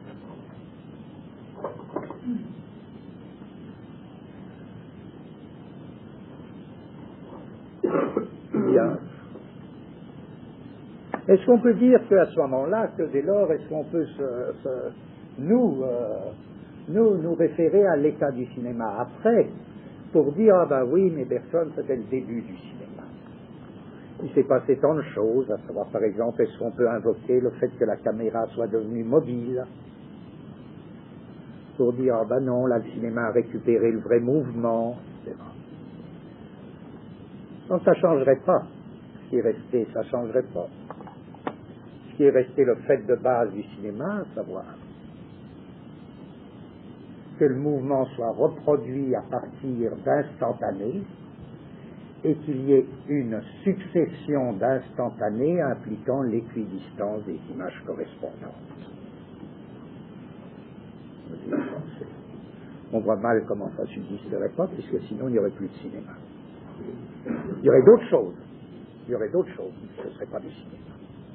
Bien. Est-ce qu'on peut dire qu'à ce moment-là, que dès lors, est-ce qu'on peut nous référer à l'état du cinéma après, pour dire, ah ben oui, mais Bergson, c'était le début du cinéma. Il s'est passé tant de choses, à savoir par exemple, est-ce qu'on peut invoquer le fait que la caméra soit devenue mobile, pour dire, ah ben non, là le cinéma a récupéré le vrai mouvement, etc. Donc ça ne changerait pas. Ce qui est resté, ça ne changerait pas. Ce qui est resté le fait de base du cinéma, à savoir que le mouvement soit reproduit à partir d'instantanés et qu'il y ait une succession d'instantanés impliquant l'équidistance des images correspondantes. On voit mal comment ça subsisterait pas, puisque sinon il n'y aurait plus de cinéma. Il y aurait d'autres choses. Il y aurait d'autres choses, mais ce ne serait pas du cinéma.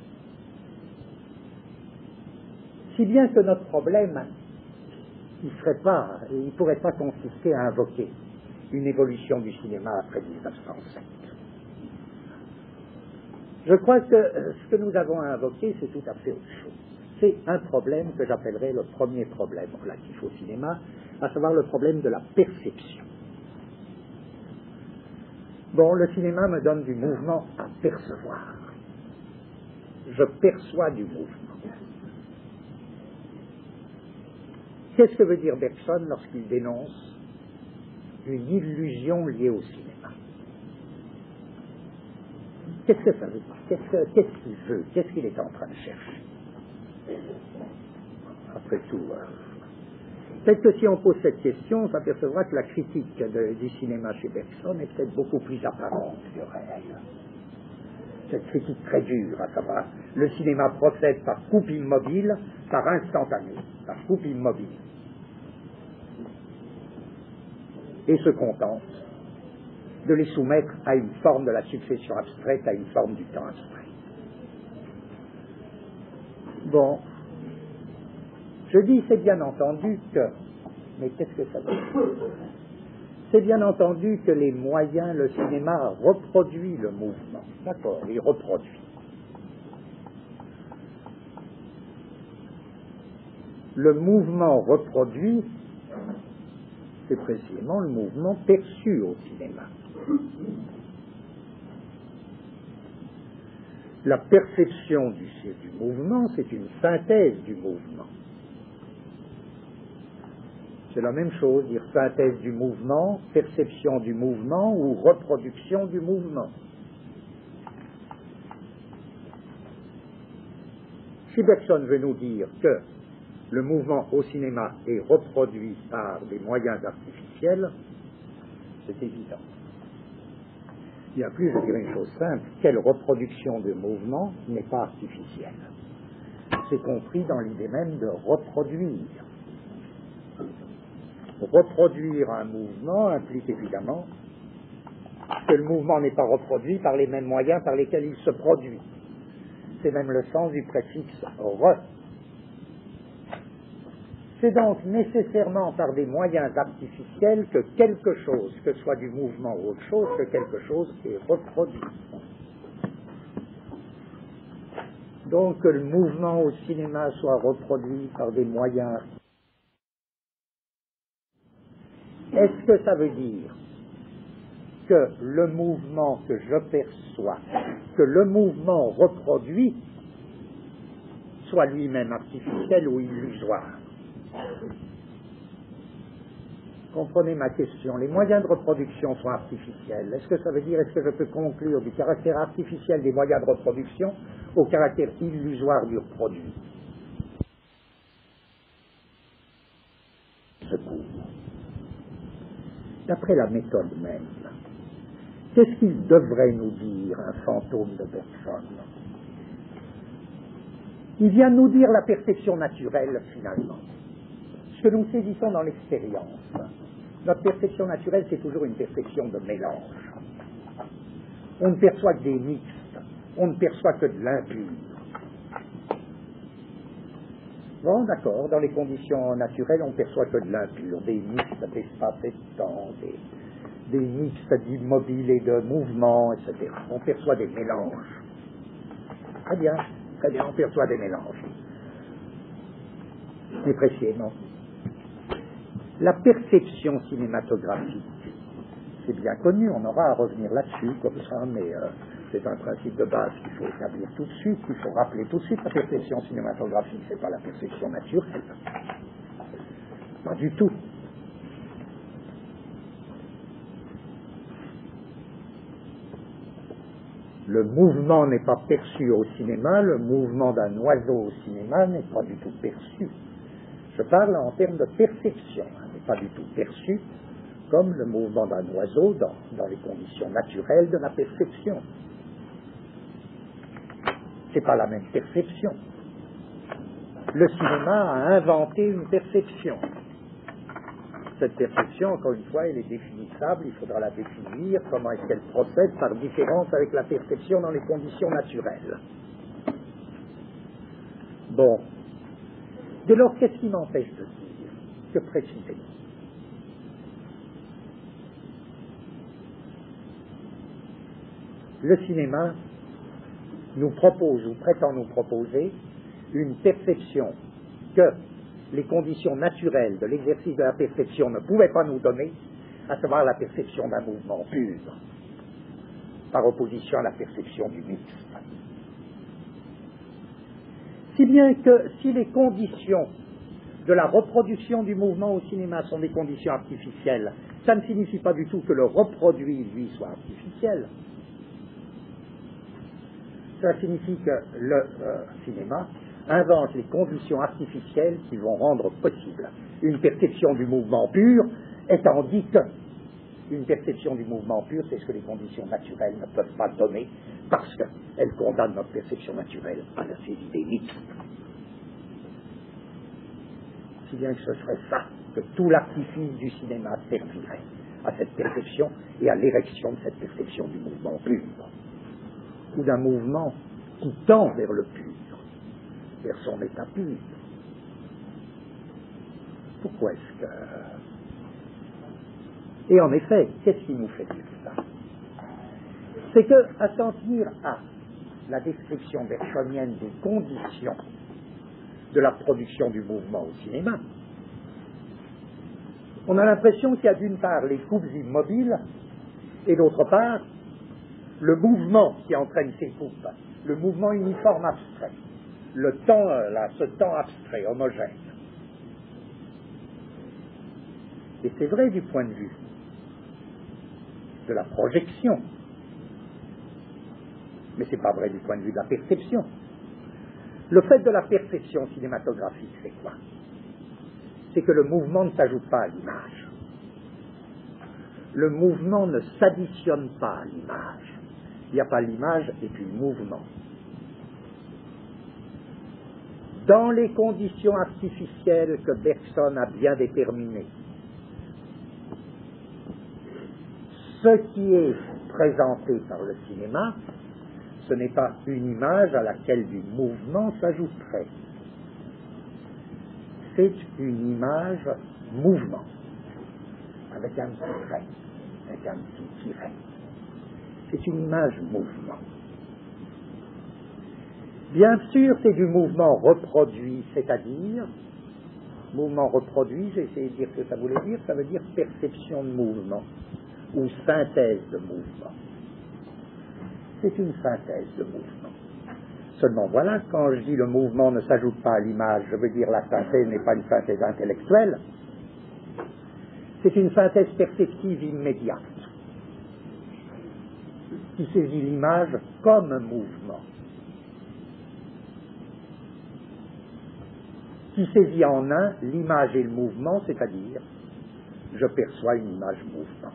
Si bien que notre problème, il ne pourrait pas consister à invoquer une évolution du cinéma après 1907. Je crois que ce que nous avons à invoquer, c'est tout à fait autre chose. C'est un problème que j'appellerais le premier problème relatif au cinéma, à savoir le problème de la perception. Bon, le cinéma me donne du mouvement à percevoir. Je perçois du mouvement. Qu'est-ce que veut dire Bergson lorsqu'il dénonce une illusion liée au cinéma? Qu'est-ce que ça veut dire? Qu'est-ce qu'il veut? Qu'est-ce qu'il est en train de chercher? Après tout, peut-être que si on pose cette question, on s'apercevra que la critique du cinéma chez Bergson est peut-être beaucoup plus apparente que réelle. Cette critique très dure, à savoir, le cinéma procède par coupe immobile, par instantané, par coupe immobile, et se contente de les soumettre à une forme de la succession abstraite, à une forme du temps abstrait. Bon, je dis c'est bien entendu que, mais qu'est-ce que ça veut dire? C'est bien entendu que les moyens, le cinéma reproduit le mouvement. D'accord, il reproduit. Le mouvement reproduit, c'est précisément le mouvement perçu au cinéma. La perception du mouvement, c'est une synthèse du mouvement. C'est la même chose, dire synthèse du mouvement, perception du mouvement ou reproduction du mouvement. Si Bergson veut nous dire que le mouvement au cinéma est reproduit par des moyens artificiels, c'est évident. Bien plus, je dirais une chose simple, quelle reproduction de mouvement n'est pas artificielle? C'est compris dans l'idée même de reproduire. Reproduire un mouvement implique évidemment que le mouvement n'est pas reproduit par les mêmes moyens par lesquels il se produit. C'est même le sens du préfixe « re ». C'est donc nécessairement par des moyens artificiels que quelque chose, que ce soit du mouvement ou autre chose, que quelque chose est reproduit. Donc que le mouvement au cinéma soit reproduit par des moyens. Est-ce que ça veut dire que le mouvement que je perçois, que le mouvement reproduit, soit lui-même artificiel ou illusoire? Comprenez ma question. Les moyens de reproduction sont artificiels. Est-ce que ça veut dire, est-ce que je peux conclure du caractère artificiel des moyens de reproduction au caractère illusoire du produit? Secours. D'après la méthode même, qu'est-ce qu'il devrait nous dire un fantôme de Bergson? Il vient nous dire la perception naturelle, finalement. Ce que nous saisissons dans l'expérience. Notre perception naturelle, c'est toujours une perception de mélange. On ne perçoit que des mixtes. On ne perçoit que de l'impur. Bon, d'accord, dans les conditions naturelles, on ne perçoit que de l'impur, des mixtes d'espace et de temps, des mixtes d'immobile et de mouvement, etc. On perçoit des mélanges. Très bien, on perçoit des mélanges. Déprécié, non? La perception cinématographique, c'est bien connu, on aura à revenir là-dessus comme ça, mais c'est un principe de base qu'il faut établir tout de suite, qu'il faut rappeler tout de suite. La perception cinématographique, c'est pas la perception naturelle. Pas du tout. Le mouvement n'est pas perçu au cinéma, le mouvement d'un oiseau au cinéma n'est pas du tout perçu. Je parle en termes de perception, n'est pas du tout perçu comme le mouvement d'un oiseau dans les conditions naturelles de la perception. Ce n'est pas la même perception. Le cinéma a inventé une perception. Cette perception, encore une fois, elle est définissable, il faudra la définir, comment est-ce qu'elle procède par différence avec la perception dans les conditions naturelles. Bon. Dès lors, qu'est-ce qui m'empêche de dire que précisément le cinéma nous propose ou prétend nous proposer une perception que les conditions naturelles de l'exercice de la perception ne pouvaient pas nous donner, à savoir la perception d'un mouvement pur, par opposition à la perception du mixte. Si bien que si les conditions de la reproduction du mouvement au cinéma sont des conditions artificielles, ça ne signifie pas du tout que le reproduit, lui, soit artificiel. Ça signifie que le cinéma invente les conditions artificielles qui vont rendre possible une perception du mouvement pur, étant dit que une perception du mouvement pur, c'est ce que les conditions naturelles ne peuvent pas donner, parce qu'elles condamnent notre perception naturelle à la saisie des mixtes. Si bien que ce serait ça, que tout l'artifice du cinéma servirait à cette perception et à l'érection de cette perception du mouvement pur, ou d'un mouvement qui tend vers le pur, vers son état pur. Pourquoi est-ce que... Et en effet, qu'est-ce qui nous fait dire ça? C'est que, à s'en tenir à la description bergsonienne des conditions de la production du mouvement au cinéma, on a l'impression qu'il y a d'une part les coupes immobiles et d'autre part le mouvement qui entraîne ces coupes. le mouvement uniforme abstrait, le temps, ce temps abstrait, homogène. Et c'est vrai du point de vue de la projection, mais ce n'est pas vrai du point de vue de la perception. Le fait de la perception cinématographique, c'est quoi? C'est que le mouvement ne s'ajoute pas à l'image. Le mouvement ne s'additionne pas à l'image. Il n'y a pas l'image et puis le mouvement. Dans les conditions artificielles que Bergson a bien déterminées, ce qui est présenté par le cinéma, ce n'est pas une image à laquelle du mouvement s'ajouterait. C'est une image mouvement, avec un petit trait, avec un petit tiret. C'est une image mouvement. Bien sûr, c'est du mouvement reproduit, c'est-à-dire, mouvement reproduit, j'ai essayé de dire ce que ça voulait dire, ça veut dire perception de mouvement, ou synthèse de mouvement. C'est une synthèse de mouvement. Seulement voilà, quand je dis le mouvement ne s'ajoute pas à l'image, je veux dire la synthèse n'est pas une synthèse intellectuelle, c'est une synthèse perceptive immédiate, qui saisit l'image comme un mouvement, qui saisit en un l'image et le mouvement, c'est-à-dire je perçois une image mouvement.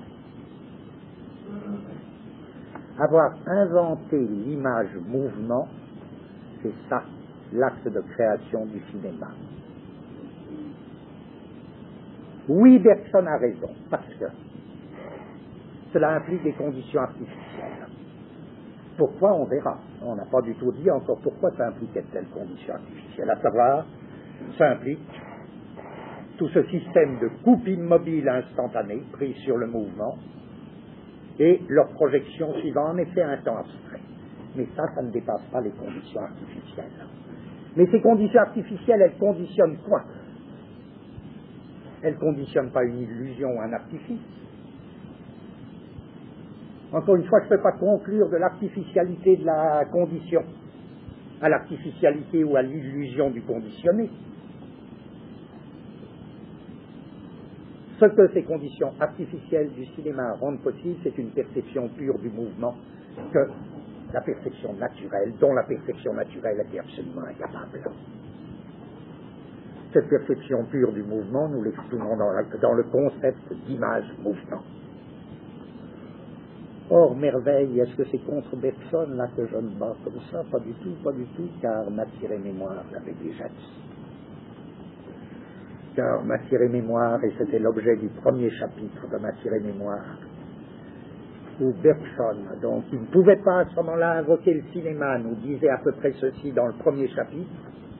Avoir inventé l'image mouvement, c'est ça, l'acte de création du cinéma. Oui, Bergson a raison, parce que cela implique des conditions artificielles. Pourquoi, on verra. On n'a pas du tout dit encore pourquoi ça impliquait de telles conditions artificielles. À savoir, ça implique tout ce système de coupe immobile instantanée prise sur le mouvement et leur projection suivant en effet un temps abstrait. Mais ça ne dépasse pas les conditions artificielles. Mais ces conditions artificielles, elles conditionnent quoi? Elles ne conditionnent pas une illusion ou un artifice. Encore une fois, je ne peux pas conclure de l'artificialité de la condition à l'artificialité ou à l'illusion du conditionné. Ce que ces conditions artificielles du cinéma rendent possible, c'est une perception pure du mouvement que la perception naturelle, dont la perception naturelle est absolument incapable. Cette perception pure du mouvement, nous l'exprimons dans le concept d'image-mouvement. Or, merveille, est-ce que c'est contre Bergson là que je me bats comme ça? Pas du tout, car Matière et Mémoire l'avait déjà dit. Car Matière et Mémoire, et c'était l'objet du premier chapitre de Matière et Mémoire, où Bergson, donc il ne pouvait pas à ce moment-là invoquer le cinéma, nous disait à peu près ceci dans le premier chapitre: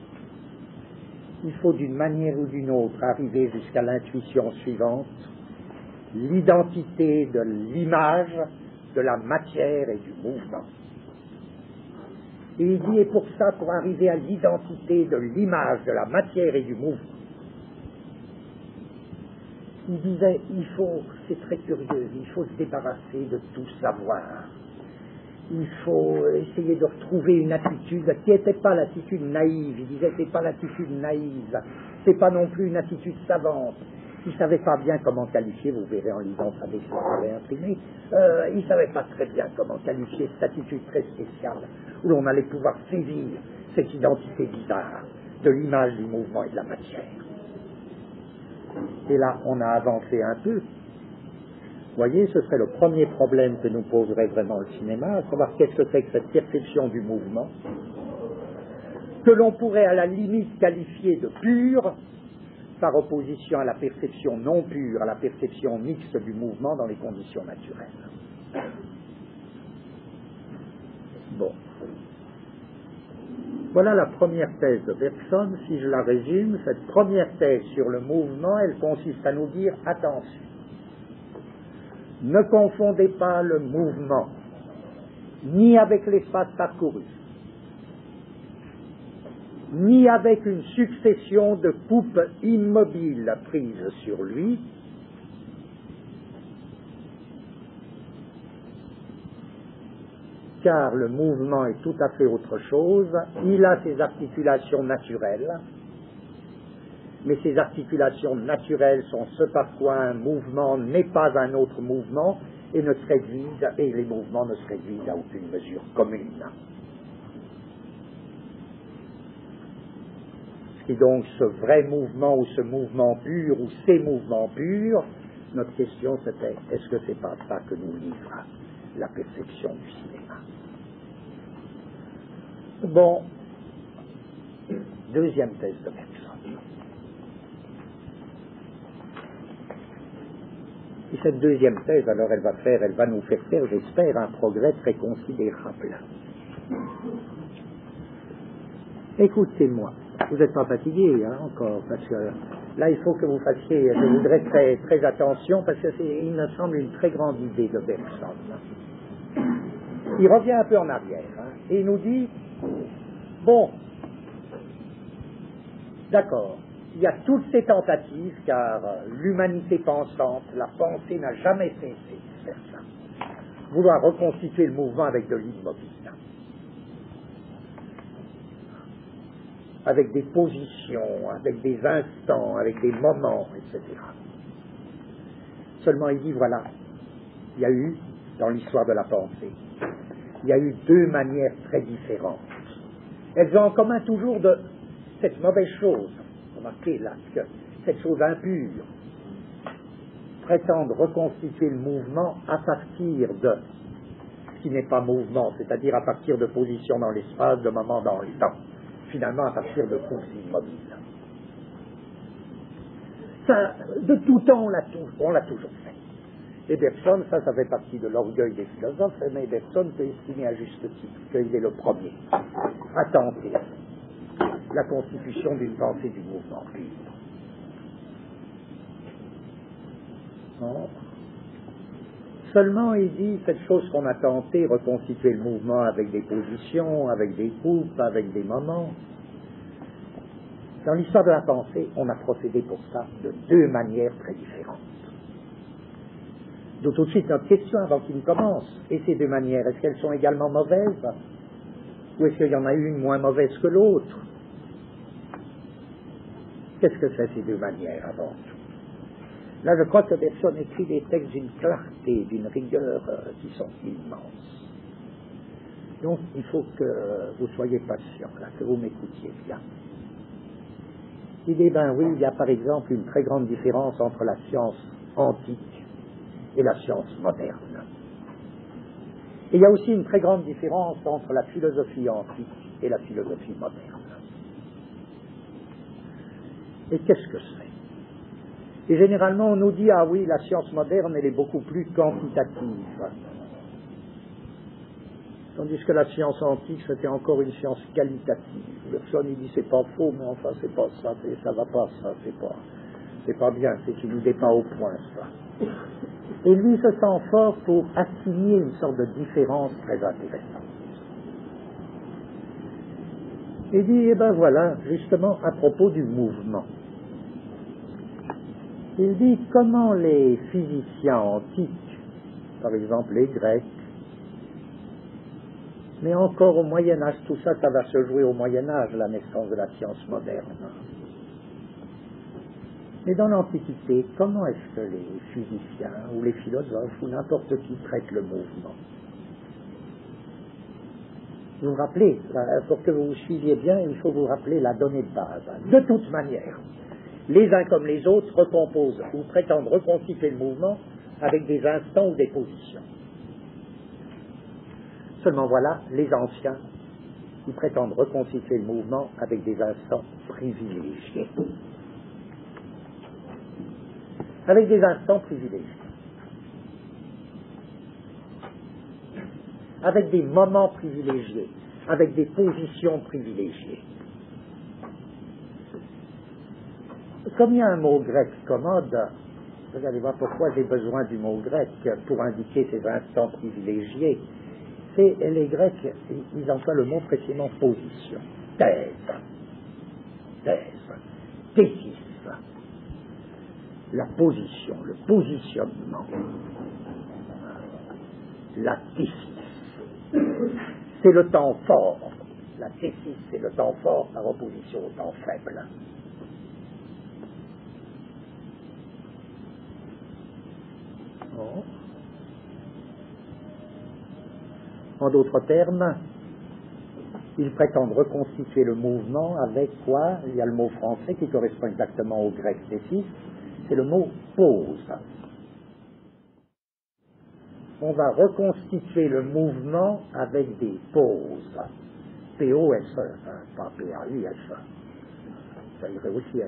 il faut d'une manière ou d'une autre arriver jusqu'à l'intuition suivante, l'identité de l'image, de la matière et du mouvement. Et il dit, et pour ça, pour arriver à l'identité de l'image, de la matière et du mouvement, il disait, c'est très curieux, il faut se débarrasser de tout savoir. Il faut essayer de retrouver une attitude qui n'était pas l'attitude naïve. Il disait, c'est pas l'attitude naïve, c'est pas non plus une attitude savante. Il ne savait pas bien comment qualifier, vous verrez en lisant ça, si vous l'avez imprimé, il ne savait pas très bien comment qualifier cette attitude très spéciale, où l'on allait pouvoir saisir cette identité bizarre de l'image, du mouvement et de la matière. Et là, on a avancé un peu. Vous voyez, ce serait le premier problème que nous poserait vraiment le cinéma, à savoir qu'est-ce que c'est que cette perception du mouvement, que l'on pourrait à la limite qualifier de pure, par opposition à la perception non pure, à la perception mixte du mouvement dans les conditions naturelles. Bon. Voilà la première thèse de Bergson. Si je la résume, cette première thèse sur le mouvement, elle consiste à nous dire, attention, ne confondez pas le mouvement ni avec l'espace parcouru, ni avec une succession de coupes immobiles prises sur lui, car le mouvement est tout à fait autre chose. Il a ses articulations naturelles, mais ces articulations naturelles sont ce par quoi un mouvement n'est pas un autre mouvement et ne se réduisent, et les mouvements ne se réduisent à aucune mesure commune. Ce qui donc ce vrai mouvement ou ce mouvement pur ou ces mouvements purs, notre question c'était, est-ce que c'est pas ça que nous livre la perception du cinéma? Bon, deuxième thèse de Bergson. Et cette deuxième thèse, alors elle va nous faire faire, j'espère, un progrès très considérable. Écoutez-moi, vous n'êtes pas fatigué encore, parce que là il faut que vous fassiez, je voudrais très, très attention, parce que il me semble une très grande idée de Bergson. Il revient un peu en arrière, et il nous dit, bon, d'accord, il y a toutes ces tentatives, car l'humanité pensante, la pensée n'a jamais cessé de faire ça. Vouloir reconstituer le mouvement avec de l'immobile, avec des positions, avec des instants, avec des moments, etc. Seulement il dit, voilà, il y a eu, dans l'histoire de la pensée, il y a eu deux manières très différentes. Elles ont en commun toujours de cette mauvaise chose, remarquez là, que cette chose impure, prétendre reconstituer le mouvement à partir de ce qui n'est pas mouvement, c'est-à-dire à partir de positions dans l'espace, de moments dans le temps, finalement à partir de courses immobiles. Ça, de tout temps, on l'a toujours fait. Et Bergson, ça fait partie de l'orgueil des philosophes, mais Bergson peut estimer à juste titre qu'il est le premier à tenter la constitution d'une pensée du mouvement pur. Non. Seulement, il dit, cette chose qu'on a tenté, reconstituer le mouvement avec des positions, avec des coupes, avec des moments. Dans l'histoire de la pensée, on a procédé pour ça de deux manières très différentes. Donc tout de suite, notre question avant qu'il commence, et ces deux manières, est-ce qu'elles sont également mauvaises? Ou est-ce qu'il y en a une moins mauvaise que l'autre? Qu'est-ce que c'est ces deux manières avant tout? Là, je crois que Bergson écrit des textes d'une clarté, d'une rigueur qui sont immenses. Donc, il faut que vous soyez patient, là, que vous m'écoutiez bien. Il dit, ben oui, il y a par exemple une très grande différence entre la science antique et la science moderne. Et il y a aussi une très grande différence entre la philosophie antique et la philosophie moderne. Et qu'est-ce que c'est? Et généralement, on nous dit, ah oui, la science moderne, elle est beaucoup plus quantitative. Tandis que la science antique, c'était encore une science qualitative. Bergson, il dit, c'est pas faux, mais enfin, c'est pas ça, ça va pas, ça, c'est pas bien, c'est une idée pas au point, ça. Et lui se sent fort pour assigner une sorte de différence très intéressante. Il dit, eh ben voilà, justement, à propos du mouvement. Il dit comment les physiciens antiques, par exemple les Grecs, mais encore au Moyen-Âge, tout ça, ça va se jouer au Moyen-Âge, la naissance de la science moderne. Mais dans l'Antiquité, comment est-ce que les physiciens ou les philosophes ou n'importe qui traitent le mouvement? Vous vous rappelez, pour que vous vous suiviez bien, il faut vous rappeler la donnée de base. De toute manière, les uns comme les autres recomposent ou prétendent reconstituer le mouvement avec des instants ou des positions. Seulement voilà, les anciens, ils prétendent reconstituer le mouvement avec des instants privilégiés. Avec des instants privilégiés. Avec des moments privilégiés, avec des positions privilégiées. Comme il y a un mot grec commode, vous allez voir pourquoi j'ai besoin du mot grec pour indiquer ces instants privilégiés. C'est les Grecs, ils emploient le mot précisément position, thèse, thésis, la position, le positionnement, la thésis. c'est le temps fort. La T6, c'est le temps fort par opposition au temps faible. Bon. En d'autres termes, ils prétendent reconstituer le mouvement avec quoi? Il y a le mot français qui correspond exactement au grec T6, c'est le mot pause. On va reconstituer le mouvement avec des pauses. P-O-S-E, pas P-A-U-S-E. Ça irait aussi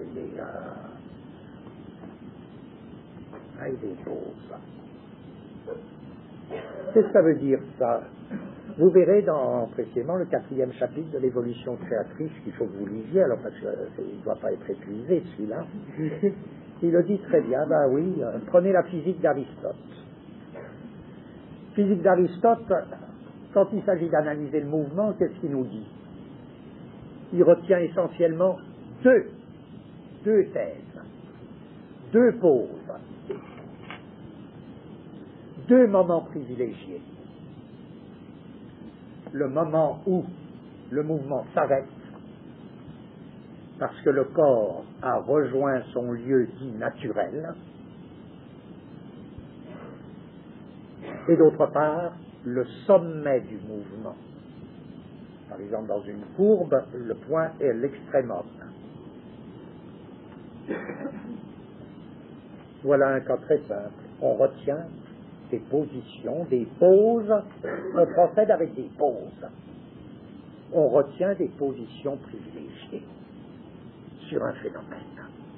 avec des pauses. Qu'est-ce que ça veut dire, ça? Vous verrez précisément le 4e chapitre de l'évolution créatrice qu'il faut que vous lisiez, alors parce qu'il ne doit pas être épuisé, celui-là. Il le dit très bien, ben oui, prenez la physique d'Aristote. Physique d'Aristote, quand il s'agit d'analyser le mouvement, qu'est-ce qu'il nous dit? Il retient essentiellement deux thèses, deux pauses, deux moments privilégiés. Le moment où le mouvement s'arrête parce que le corps a rejoint son lieu dit naturel, et d'autre part, le sommet du mouvement. Par exemple, dans une courbe, le point est l'extrémum. Voilà un cas très simple. On retient des positions, des pauses, on procède avec des pauses. On retient des positions privilégiées sur un phénomène.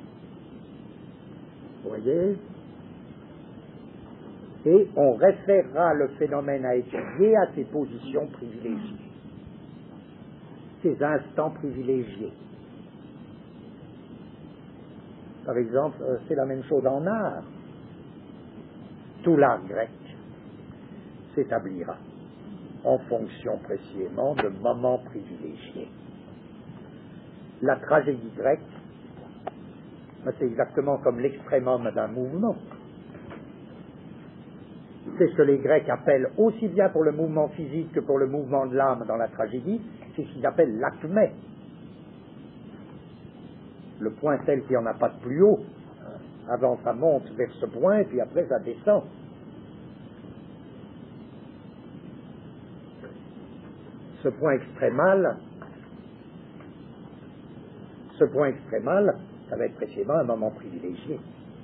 Vous voyez? Et on référera le phénomène à étudier à ses positions privilégiées, ses instants privilégiés. Par exemple, c'est la même chose en art. Tout l'art grec s'établira en fonction précisément de moments privilégiés. La tragédie grecque, c'est exactement comme l'extrémum d'un mouvement. C'est ce que les Grecs appellent, aussi bien pour le mouvement physique que pour le mouvement de l'âme dans la tragédie, c'est ce qu'ils appellent l'acmé. Le point tel qu'il n'y en a pas de plus haut. Avant, ça monte vers ce point, et puis après, ça descend. Ce point extrémal, ça va être précisément un moment privilégié.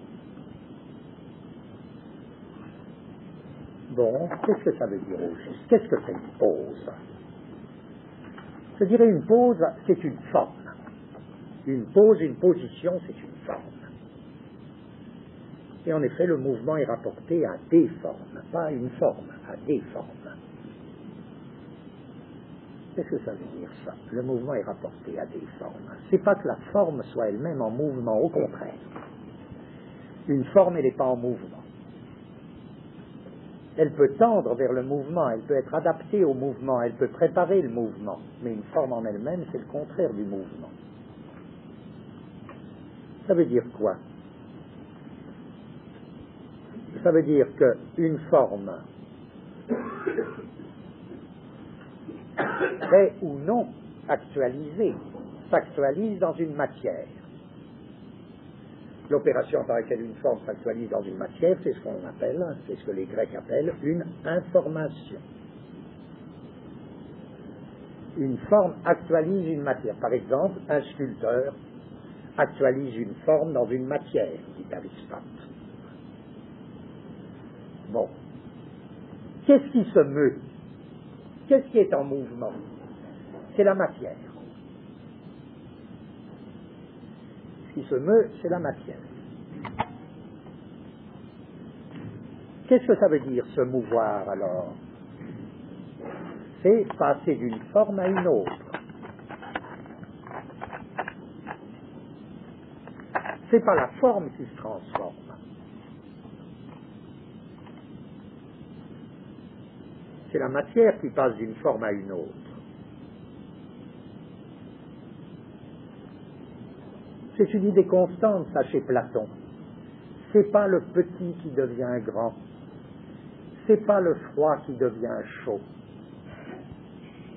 Bon, qu'est-ce que ça veut dire au juste? Qu'est-ce que c'est une pause? Je dirais une pause, c'est une forme. Une pause, une position, c'est une forme. Et en effet, le mouvement est rapporté à des formes, pas à une forme, à des formes. Qu'est-ce que ça veut dire, ça? Le mouvement est rapporté à des formes. C'est pas que la forme soit elle-même en mouvement, au contraire. Une forme, elle n'est pas en mouvement. Elle peut tendre vers le mouvement, elle peut être adaptée au mouvement, elle peut préparer le mouvement. Mais une forme en elle-même, c'est le contraire du mouvement. Ça veut dire quoi? Ça veut dire qu'une forme est ou non actualisée, s'actualise dans une matière. L'opération par laquelle une forme s'actualise dans une matière, c'est ce qu'on appelle, c'est ce que les Grecs appellent une information. Une forme actualise une matière. Par exemple, un sculpteur actualise une forme dans une matière, dit Aristote. Bon. Qu'est-ce qui se meut? Qu'est-ce qui est en mouvement? C'est la matière. Ce qui se meut, c'est la matière. Qu'est-ce que ça veut dire, se mouvoir, alors? C'est passer d'une forme à une autre. C'est pas la forme qui se transforme. C'est la matière qui passe d'une forme à une autre. C'est une idée constante, ça, chez Platon. C'est pas le petit qui devient grand. C'est pas le froid qui devient chaud.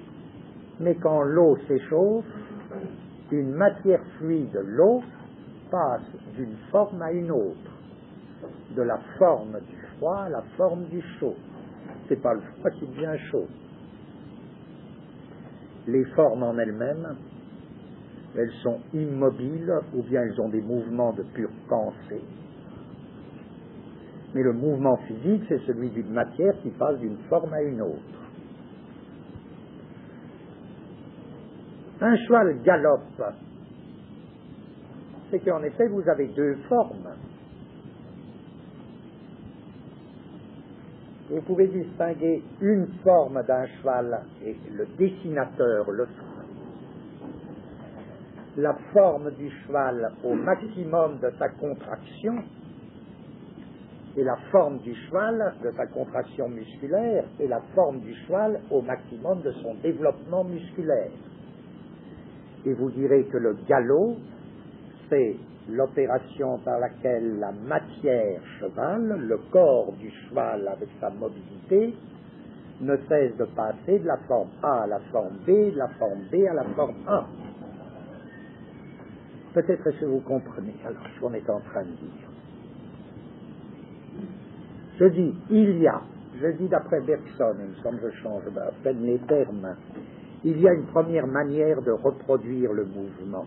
Mais quand l'eau s'échauffe, une matière fluide, l'eau, passe d'une forme à une autre, de la forme du froid à la forme du chaud. C'est pas le froid qui devient chaud. Les formes en elles-mêmes, elles sont immobiles ou bien elles ont des mouvements de pure pensée. Mais le mouvement physique, c'est celui d'une matière qui passe d'une forme à une autre. Un cheval galope, c'est qu'en effet, vous avez deux formes. Vous pouvez distinguer une forme d'un cheval, et le dessinateur le fera. La forme du cheval au maximum de sa contraction, et la forme du cheval de sa contraction musculaire, et la forme du cheval au maximum de son développement musculaire. Et vous direz que le galop, c'est l'opération par laquelle la matière cheval, le corps du cheval avec sa mobilité, ne cesse de passer de la forme A à la forme B, de la forme B à la forme A. Peut-être que vous comprenez alors ce qu'on est en train de dire. Je dis, je dis d'après Bergson, il me semble que je change à peine les termes, il y a une première manière de reproduire le mouvement.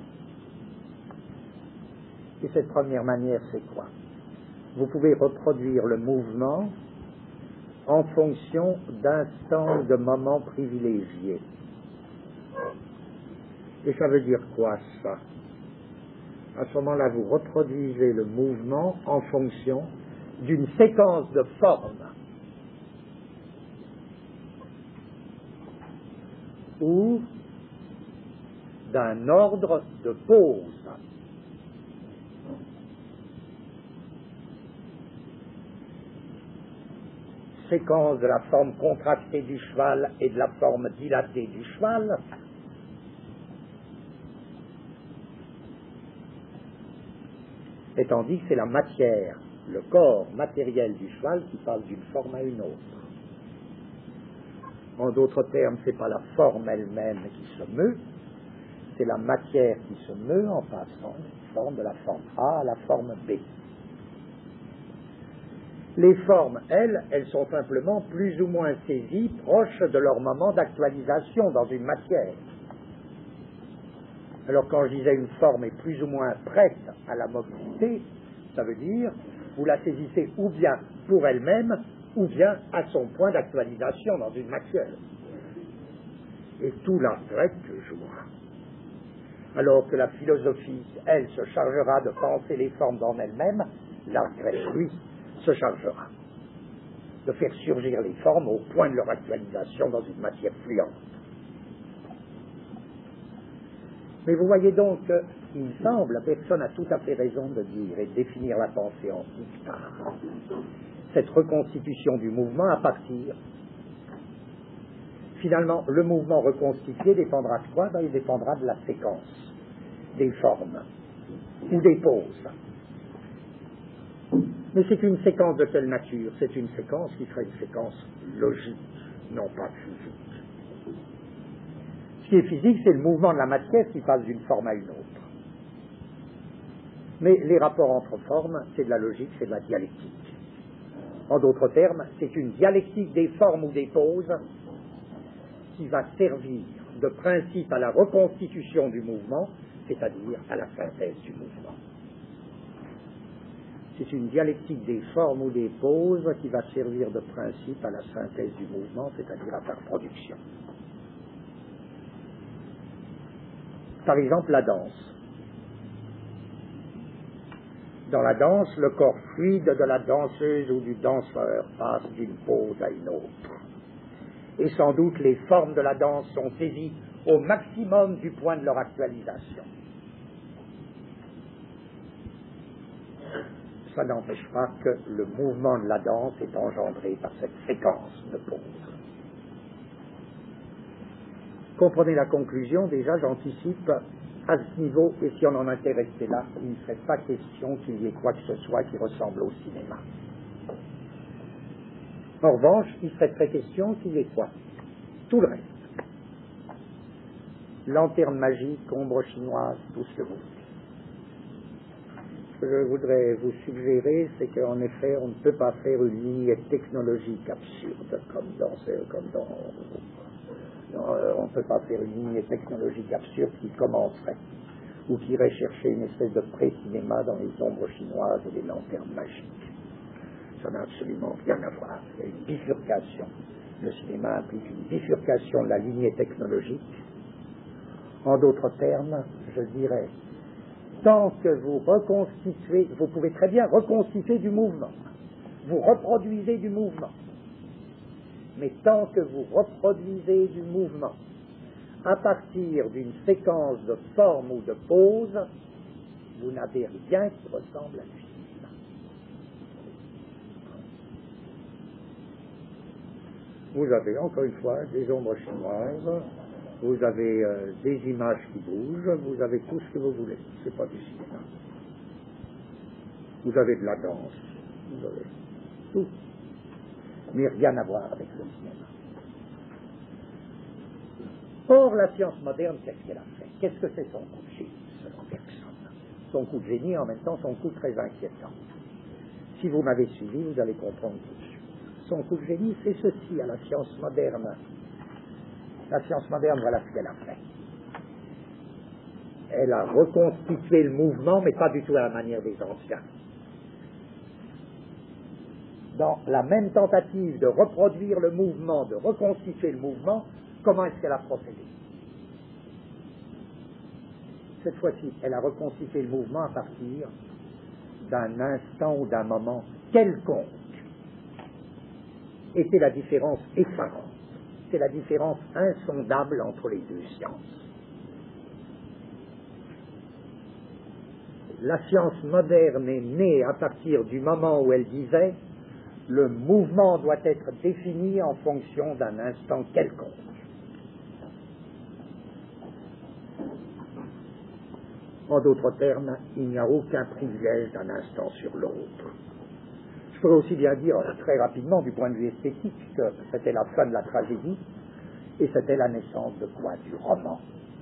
Et cette première manière, c'est quoi? Vous pouvez reproduire le mouvement en fonction d'instants, de moments privilégiés. Et ça veut dire quoi, ça? À ce moment-là, vous reproduisez le mouvement en fonction d'une séquence de formes ou d'un ordre de pause. Séquence de la forme contractée du cheval et de la forme dilatée du cheval. Et tandis que c'est la matière, le corps matériel du cheval qui passe d'une forme à une autre. En d'autres termes, ce n'est pas la forme elle-même qui se meut, c'est la matière qui se meut en passant de la forme A à la forme B. Les formes, elles sont simplement plus ou moins saisies, proches de leur moment d'actualisation dans une matière. Alors quand je disais une forme est plus ou moins prête à la mobilité, ça veut dire vous la saisissez ou bien pour elle-même, ou bien à son point d'actualisation dans une matière. Et tout l'art grec joue. Alors que la philosophie, elle, se chargera de penser les formes dans elles-mêmes, l'art grec, lui, se chargera de faire surgir les formes au point de leur actualisation dans une matière fluente. Mais vous voyez donc qu'il semble, personne a tout à fait raison de dire et de définir la pensée antique par cette reconstitution du mouvement à partir. Finalement, le mouvement reconstitué dépendra de quoi? Il dépendra de la séquence, des formes ou des pauses. Mais c'est une séquence de quelle nature? C'est une séquence qui serait une séquence logique, non pas physique. Ce qui est physique, c'est le mouvement de la matière qui passe d'une forme à une autre. Mais les rapports entre formes, c'est de la logique, c'est de la dialectique. En d'autres termes, c'est une dialectique des formes ou des pauses qui va servir de principe à la reconstitution du mouvement, c'est-à-dire à la synthèse du mouvement. C'est une dialectique des formes ou des pauses qui va servir de principe à la synthèse du mouvement, c'est-à-dire à sa production. Par exemple, la danse. Dans la danse, le corps fluide de la danseuse ou du danseur passe d'une pose à une autre. Et sans doute, les formes de la danse sont saisies au maximum du point de leur actualisation. Ça n'empêche pas que le mouvement de la danse est engendré par cette séquence de pauses. Comprenez la conclusion, déjà j'anticipe à ce niveau, et si on en était resté là, il ne serait pas question qu'il y ait quoi que ce soit qui ressemble au cinéma. En revanche, il serait très question qu'il y ait quoi? Tout le reste. lanterne magique, ombre chinoise, tout ce que vous voulez. Ce que je voudrais vous suggérer, c'est qu'en effet, on ne peut pas faire une lignée technologique absurde, on ne peut pas faire une lignée technologique absurde qui commencerait, ou qui irait chercher une espèce de pré-cinéma dans les ombres chinoises et les lanternes magiques. Ça n'a absolument rien à voir. Il y a une bifurcation. Le cinéma implique une bifurcation de la lignée technologique. En d'autres termes, je dirais, tant que vous reconstituez, vous pouvez très bien reconstituer du mouvement. Vous reproduisez du mouvement. Mais tant que vous reproduisez du mouvement à partir d'une séquence de forme ou de pose, vous n'avez rien qui ressemble à du cinéma. Vous avez encore une fois des ombres chinoises, vous avez des images qui bougent, vous avez tout ce que vous voulez. C'est pas du cinéma. Vous avez de la danse, vous avez tout, mais rien à voir avec le cinéma. Or, la science moderne, qu'est-ce qu'elle a fait? Qu'est-ce que c'est son coup de génie, selon Bergson? Son coup de génie, en même temps, son coup très inquiétant. Si vous m'avez suivi, vous allez comprendre tout de suite. Son coup de génie, c'est ceci à la science moderne. La science moderne, voilà ce qu'elle a fait. Elle a reconstitué le mouvement, mais pas du tout à la manière des anciens. Dans la même tentative de reproduire le mouvement, de reconstituer le mouvement, comment est-ce qu'elle a procédé? Cette fois-ci, elle a reconstitué le mouvement à partir d'un instant ou d'un moment quelconque. Et c'est la différence effarante. C'est la différence insondable entre les deux sciences. La science moderne est née à partir du moment où elle disait le mouvement doit être défini en fonction d'un instant quelconque. En d'autres termes, il n'y a aucun privilège d'un instant sur l'autre. Je pourrais aussi bien dire très rapidement du point de vue esthétique que c'était la fin de la tragédie et c'était la naissance de quoi? Du roman.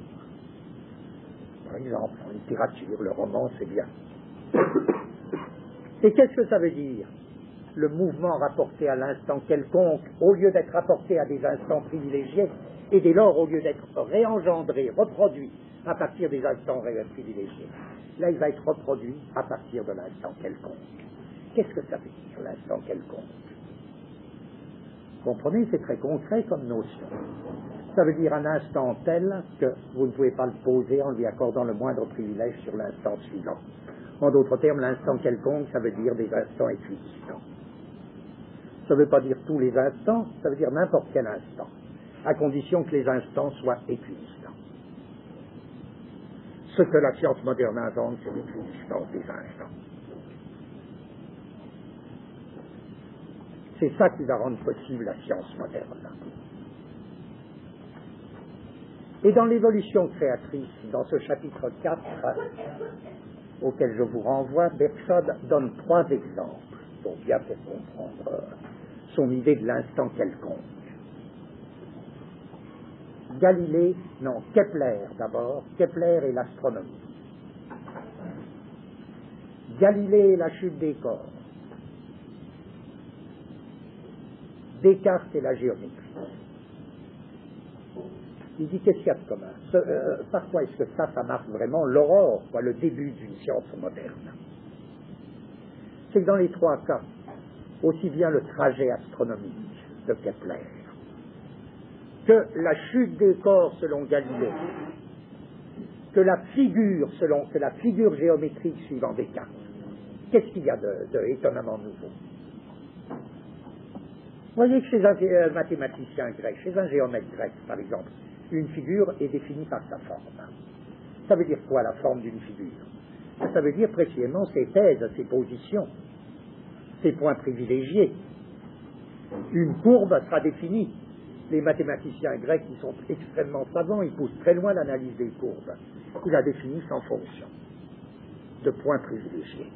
Par exemple, en littérature, le roman, c'est bien. Et qu'est-ce que ça veut dire? Le mouvement rapporté à l'instant quelconque, au lieu d'être rapporté à des instants privilégiés, et dès lors, au lieu d'être réengendré, reproduit à partir des instants privilégiés, là, il va être reproduit à partir de l'instant quelconque. Qu'est-ce que ça veut dire, l'instant quelconque? Comprenez, c'est très concret comme notion. Ça veut dire un instant tel que vous ne pouvez pas le poser en lui accordant le moindre privilège sur l'instant suivant. En d'autres termes, l'instant quelconque, ça veut dire des instants équidistants. Ça ne veut pas dire tous les instants, ça veut dire n'importe quel instant, à condition que les instants soient équidistants. Ce que la science moderne invente, c'est l'équidistance des instants. C'est ça qui va rendre possible la science moderne. Et dans l'évolution créatrice, dans ce chapitre 4, auquel je vous renvoie, Bergson donne 3 exemples pour bien faire comprendre son idée de l'instant quelconque. Kepler d'abord, Kepler et l'astronomie. Galilée et la chute des corps. Descartes et la géométrie. Il dit qu'est-ce qu'il y a de commun? Par quoi est-ce que ça marque vraiment l'aurore, le début d'une science moderne? C'est que dans les 3 cas, aussi bien le trajet astronomique de Kepler que la chute des corps selon Galilée, que la figure géométrique suivant Descartes, qu'est-ce qu'il y a de étonnamment nouveau? Vous voyez que chez un mathématicien grec, chez un géomètre grec, par exemple, une figure est définie par sa forme. Ça veut dire quoi, la forme d'une figure? Ça veut dire précisément ses thèses, ses positions, ses points privilégiés. Une courbe sera définie. Les mathématiciens grecs, qui sont extrêmement savants, ils poussent très loin l'analyse des courbes. Ils la définissent en fonction de points privilégiés.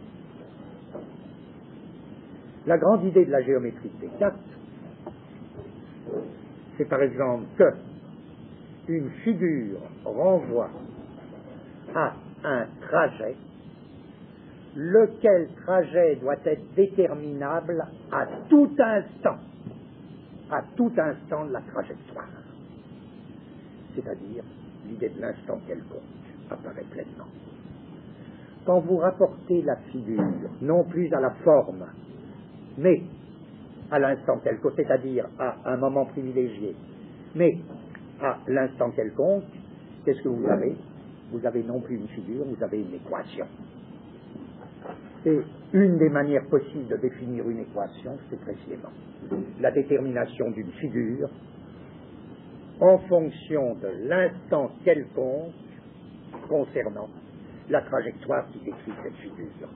La grande idée de la géométrie de Descartes, c'est par exemple que une figure renvoie à un trajet, lequel trajet doit être déterminable à tout instant de la trajectoire. C'est-à-dire, l'idée de l'instant quelconque apparaît pleinement. Quand vous rapportez la figure, non plus à la forme, mais à l'instant quelconque, c'est-à-dire à un moment privilégié, mais à l'instant quelconque, qu'est-ce que vous avez? Vous avez non plus une figure, vous avez une équation. Et une des manières possibles de définir une équation, c'est précisément la détermination d'une figure en fonction de l'instant quelconque concernant la trajectoire qui décrit cette figure.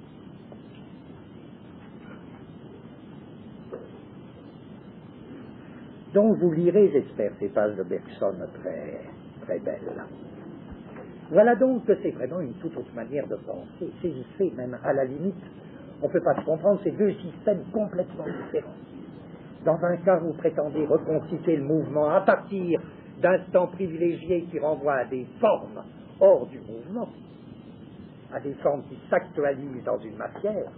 Donc vous lirez, j'espère, ces pages de Bergson très, très belles. Voilà donc que c'est vraiment une toute autre manière de penser. Saisissez, même à la limite, on ne peut pas se comprendre, c'est deux systèmes complètement différents. Dans un cas, vous prétendez reconstituer le mouvement à partir d'instants privilégiés qui renvoient à des formes hors du mouvement, à des formes qui s'actualisent dans une matière.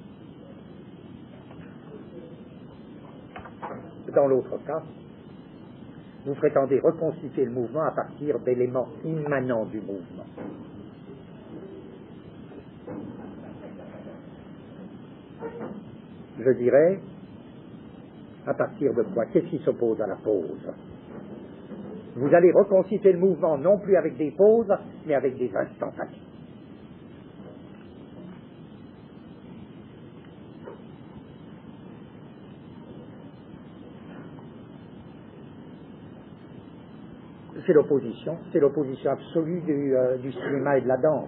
Dans l'autre cas, vous prétendez reconstituer le mouvement à partir d'éléments immanents du mouvement. Je dirais, à partir de quoi? Qu'est-ce qui s'oppose à la pause? Vous allez reconstituer le mouvement non plus avec des pauses, mais avec des instantanés. C'est l'opposition absolue du cinéma et de la danse.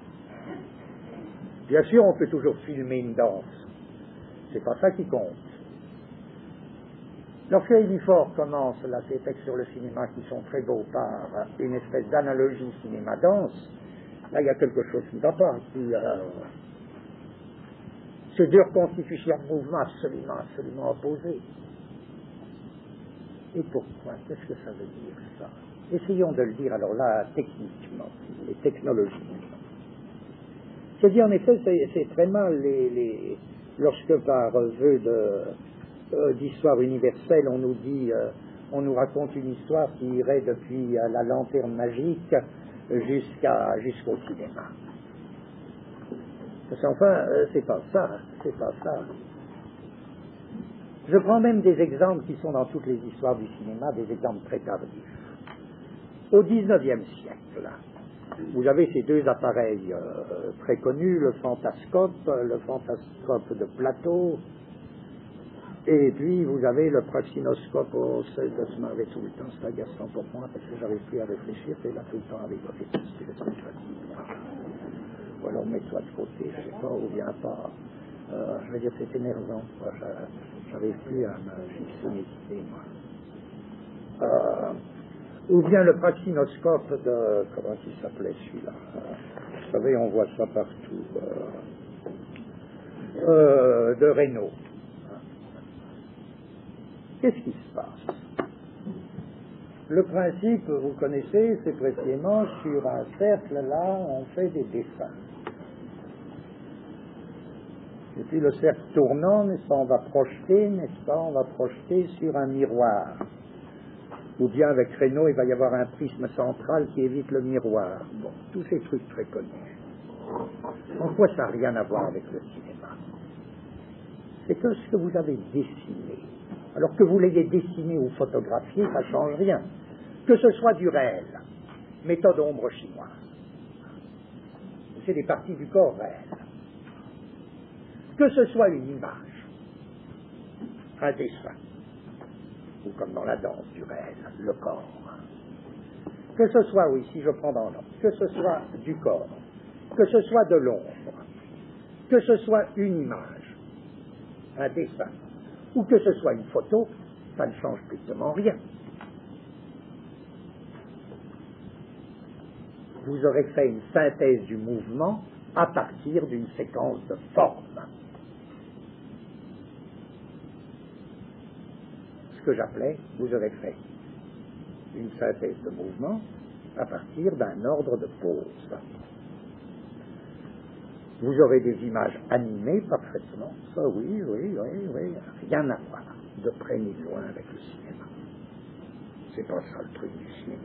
Bien sûr, on peut toujours filmer une danse. C'est pas ça qui compte. Lorsque Elie Ford commence là, ces textes sur le cinéma qui sont très beaux par une espèce d'analogie cinéma-danse, là il y a quelque chose qui ne va pas. C'est deux reconstitutions de mouvements absolument opposées. Et pourquoi? Qu'est-ce que ça veut dire ça? Essayons de le dire alors là techniquement et technologiquement. Je dis en effet, c'est très mal lorsque par vœu d'histoire universelle on nous dit, on nous raconte une histoire qui irait depuis la lanterne magique jusqu'au cinéma. Parce qu'enfin, c'est pas ça. Je prends même des exemples qui sont dans toutes les histoires du cinéma, des exemples très tardifs. Au XIXe siècle, vous avez ces deux appareils très connus, le fantascope de Plateau, et puis vous avez le praxinoscope. Oh, c'est de se marrer tout le temps, c'est agaçant pour moi, parce que j'arrive plus à réfléchir, et là tout le temps avec votre épisode, c'est fatigué. Ou alors mets-toi de côté, je sais pas, ou viens pas. Je veux dire, c'est énervant, quoi. J'arrive plus à me fixer mes idées, moi. Ou bien le praxinoscope de... Comment il s'appelait celui-là? Vous savez, on voit ça partout. De Raynaud. Qu'est-ce qui se passe? Le principe, vous connaissez, c'est précisément sur un cercle, là, on fait des dessins. Et puis le cercle tournant, n'est-ce pas, on va projeter sur un miroir. Ou bien avec Raynaud, il va y avoir un prisme central qui évite le miroir. Bon, tous ces trucs très connus. En quoi ça n'a rien à voir avec le cinéma? C'est que ce que vous avez dessiné, alors que vous l'ayez dessiné ou photographié, ça ne change rien. Que ce soit du réel, méthode ombre chinoise, c'est des parties du corps réel. Que ce soit une image, un dessin, ou comme dans la danse du réel, le corps. Que ce soit, oui, si je prends dans l'ordre, que ce soit du corps, que ce soit de l'ombre, que ce soit une image, un dessin, ou que ce soit une photo, ça ne change strictement rien. Vous aurez fait une synthèse du mouvement à partir d'une séquence de formes. Ce que j'appelais, vous aurez fait une synthèse de mouvement à partir d'un ordre de pause. Vous aurez des images animées parfaitement, ça oui, rien à voir de près ni de loin avec le cinéma. C'est pas ça le truc du cinéma.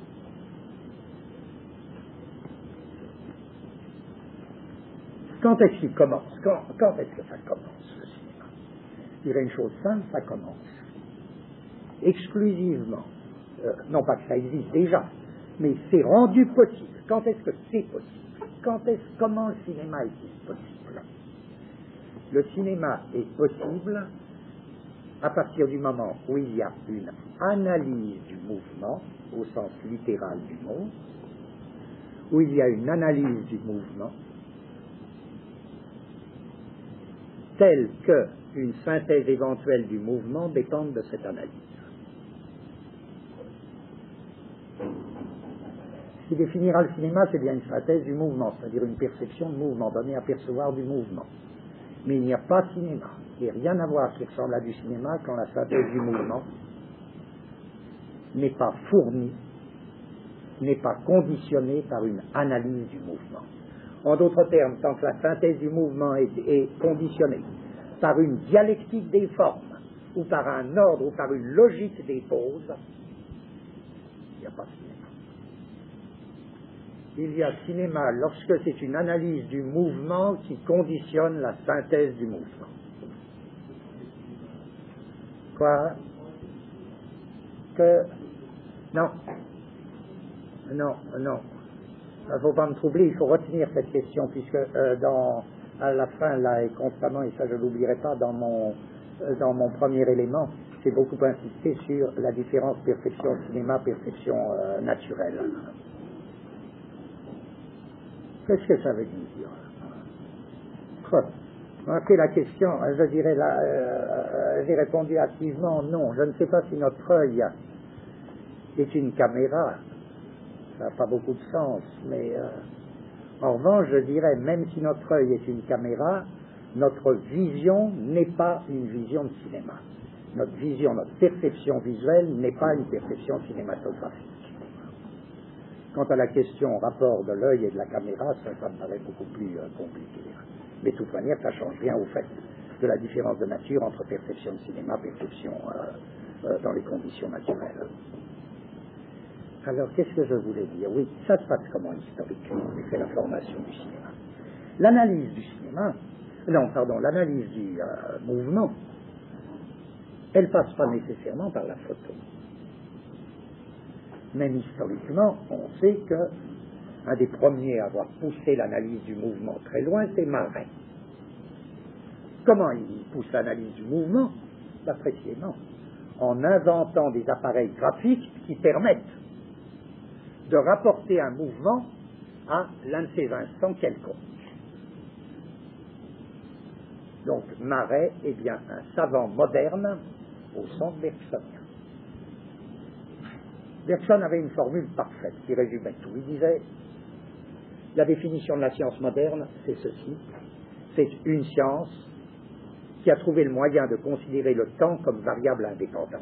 Quand est-ce qu'il commence? Quand est-ce que ça commence, le cinéma? Je dirais une chose simple, ça commence exclusivement, non pas que ça existe déjà, mais c'est rendu possible. Quand est-ce que c'est possible? Comment le cinéma est-il possible? Le cinéma est possible à partir du moment où il y a une analyse du mouvement, au sens littéral du mot, où il y a une analyse du mouvement, telle qu'une synthèse éventuelle du mouvement dépende de cette analyse. Ce qui définira le cinéma, c'est bien une synthèse du mouvement, c'est-à-dire une perception de mouvement, donner à percevoir du mouvement. Mais il n'y a pas de cinéma. Il n'y a rien à voir qui ressemble à du cinéma quand la synthèse du mouvement n'est pas fournie, n'est pas conditionnée par une analyse du mouvement. En d'autres termes, tant que la synthèse du mouvement est conditionnée par une dialectique des formes, ou par un ordre, ou par une logique des pauses, il n'y a pas de cinéma. Il y a cinéma lorsque c'est une analyse du mouvement qui conditionne la synthèse du mouvement. Quoi? Non. Il ne faut pas me troubler, il faut retenir cette question, puisque à la fin, là, et constamment, et ça je ne l'oublierai pas, dans mon premier élément, j'ai beaucoup insisté sur la différence perception cinéma, perception naturelle. Qu'est-ce que ça veut dire? C'est la question, je dirais, j'ai répondu activement non. Je ne sais pas si notre œil est une caméra, ça n'a pas beaucoup de sens, mais en revanche, je dirais, même si notre œil est une caméra, notre vision n'est pas une vision de cinéma. Notre vision, notre perception visuelle n'est pas une perception cinématographique. Quant à la question rapport de l'œil et de la caméra, ça me paraît beaucoup plus compliqué. Mais de toute manière, ça ne change rien au fait de la différence de nature entre perception de cinéma et perception dans les conditions naturelles. Alors, qu'est-ce que je voulais dire? Oui, ça se passe comment historiquement? C'est la formation du cinéma. L'analyse du cinéma, l'analyse du mouvement, elle passe pas nécessairement par la photo. Même historiquement, on sait qu'un des premiers à avoir poussé l'analyse du mouvement très loin, c'est Marais. Comment il pousse l'analyse du mouvement? Précisément en inventant des appareils graphiques qui permettent de rapporter un mouvement à l'un de ces instants quelconques. Donc Marais est bien un savant moderne au sens bergsonien. Bergson avait une formule parfaite qui résumait tout. Il disait, la définition de la science moderne, c'est ceci, c'est une science qui a trouvé le moyen de considérer le temps comme variable indépendante.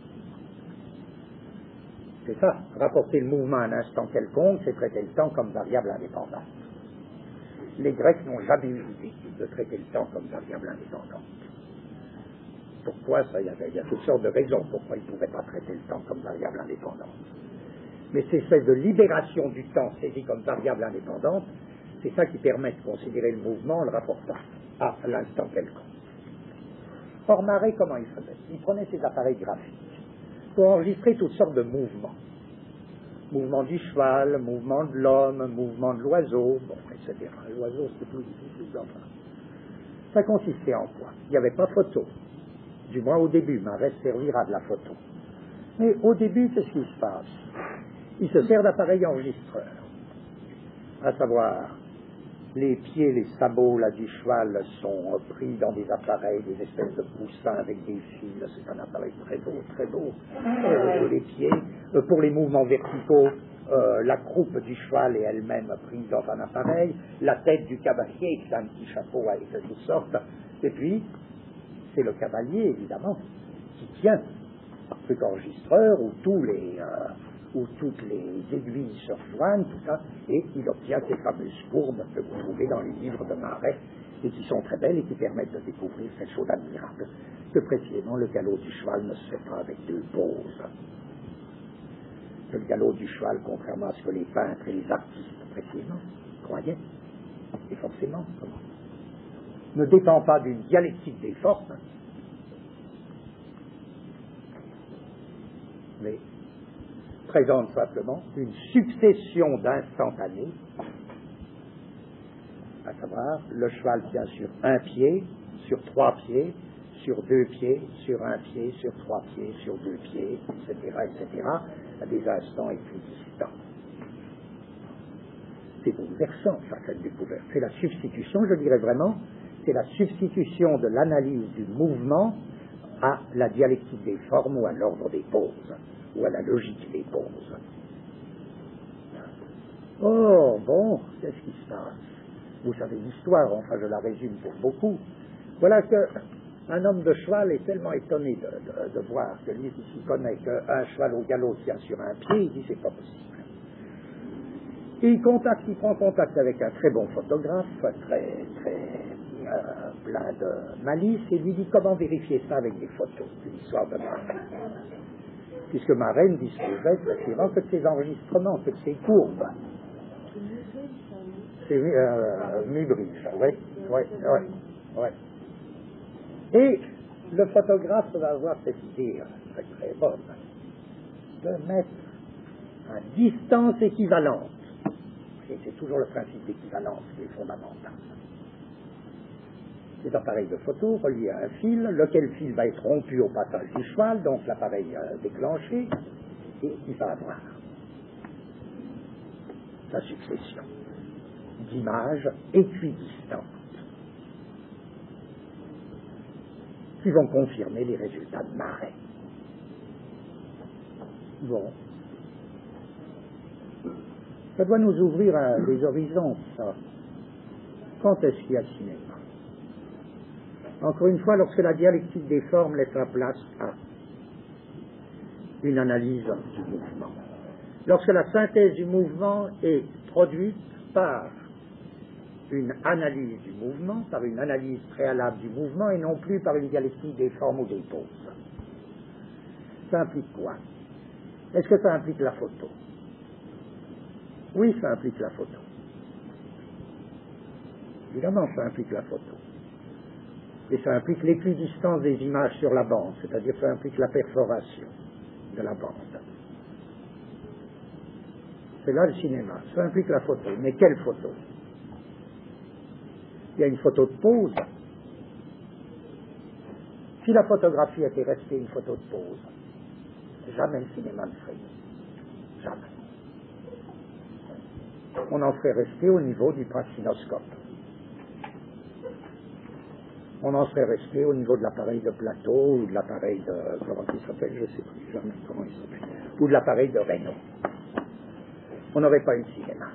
C'est ça, rapporter le mouvement à un instant quelconque, c'est traiter le temps comme variable indépendante. Les Grecs n'ont jamais eu l'idée de traiter le temps comme variable indépendante. Pourquoi ça? Il y a toutes sortes de raisons pourquoi ils ne pouvaient pas traiter le temps comme variable indépendante. Mais c'est cette de libération du temps saisi comme variable indépendante, c'est ça qui permet de considérer le mouvement en le rapportant à l'instant quelconque. Or, Marais, comment il faisait? Il prenait ses appareils graphiques pour enregistrer toutes sortes de mouvements. Mouvement du cheval, mouvement de l'homme, mouvement de l'oiseau, etc. L'oiseau, c'était plus difficile d'entendre. Ça consistait en quoi? Il n'y avait pas photo. Du moins au début, Marais servira de la photo. Mais au début, qu'est-ce qui se passe? Il se sert d'appareils enregistreurs, à savoir les pieds, les sabots là, du cheval sont pris dans des appareils, des espèces de poussins avec des fils, c'est un appareil très beau, très beau. Les pieds, pour les mouvements verticaux, la croupe du cheval est elle-même prise dans un appareil, la tête du cavalier, qui a un petit chapeau avec toutes sortes, et puis c'est le cavalier, évidemment, qui tient truc enregistreur où où toutes les aiguilles se rejoignent, tout ça, et il obtient ces fameuses courbes que vous trouvez dans les livres de Marais, et qui sont très belles et qui permettent de découvrir cette chose admirable, que précisément le galop du cheval ne se fait pas avec deux poses. Que le galop du cheval, contrairement à ce que les peintres et les artistes précisément croyaient, et forcément, ne dépend pas d'une dialectique des formes, mais présente simplement une succession d'instantanés, à savoir le cheval tient sur un pied, sur trois pieds, sur deux pieds, sur un pied, sur trois pieds, sur deux pieds, etc., à des instants équidistants. C'est bouleversant, ça, cette découverte. C'est la substitution, je dirais vraiment, c'est la substitution de l'analyse du mouvement à la dialectique des formes ou à l'ordre des poses, ou à la logique des poses. Oh, bon, qu'est-ce qui se passe? Vous savez l'histoire, enfin je la résume pour beaucoup. Voilà qu'un homme de cheval est tellement étonné de voir que lui qui s'y connaît qu'un cheval au galop tient sur un pied, il dit c'est pas possible. Et il prend contact avec un très bon photographe, très plein de malice, et lui dit comment vérifier ça avec des photos, c'est l'histoire de Marais. Puisque Marais ne disposait précisément que de ses enregistrements, que de ses courbes. C'est Muybridge, oui. Et le photographe va avoir cette idée très bonne de mettre à distance équivalente. Et c'est toujours le principe d'équivalence qui est fondamental. Cet appareil de photo relié à un fil, lequel fil va être rompu au passage du cheval, donc l'appareil déclenché, et il va avoir la succession d'images équidistantes qui vont confirmer les résultats de Marais. Bon. Ça doit nous ouvrir des horizons, ça. Quand est-ce qu'il y a le cinéma? Encore une fois, lorsque la dialectique des formes laisse la place à une analyse du mouvement. Lorsque la synthèse du mouvement est produite par une analyse du mouvement, par une analyse préalable du mouvement, et non plus par une dialectique des formes ou des poses. Ça implique quoi? Est-ce que ça implique la photo? Oui, ça implique la photo. Évidemment, ça implique la photo. Et ça implique l'équidistance des images sur la bande, c'est-à-dire ça implique la perforation de la bande. C'est là le cinéma, ça implique la photo. Mais quelle photo? Il y a une photo de pose. Si la photographie était restée une photo de pose, jamais le cinéma ne ferait. Jamais. On en ferait rester au niveau du praxinoscope. On en serait resté au niveau de l'appareil de plateau ou de l'appareil de... comment il s'appelle? Je ne sais plus jamais comment il s'appelle. Ou de l'appareil de Raynaud. On n'aurait pas eu de cinéma.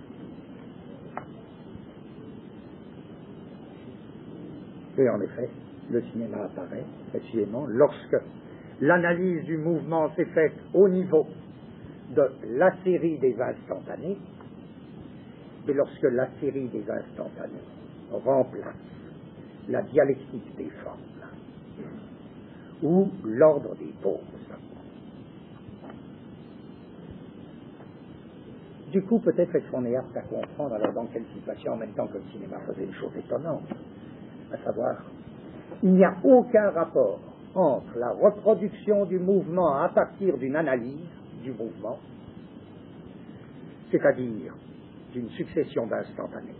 Et en effet, le cinéma apparaît précisément lorsque l'analyse du mouvement s'est faite au niveau de la série des instantanés, et lorsque la série des instantanés remplace la dialectique des formes ou l'ordre des poses. Du coup, peut-être est-ce qu'on est apte à comprendre alors dans quelle situation, en même temps que le cinéma faisait une chose étonnante, à savoir, il n'y a aucun rapport entre la reproduction du mouvement à partir d'une analyse du mouvement, c'est-à-dire d'une succession d'instantanés.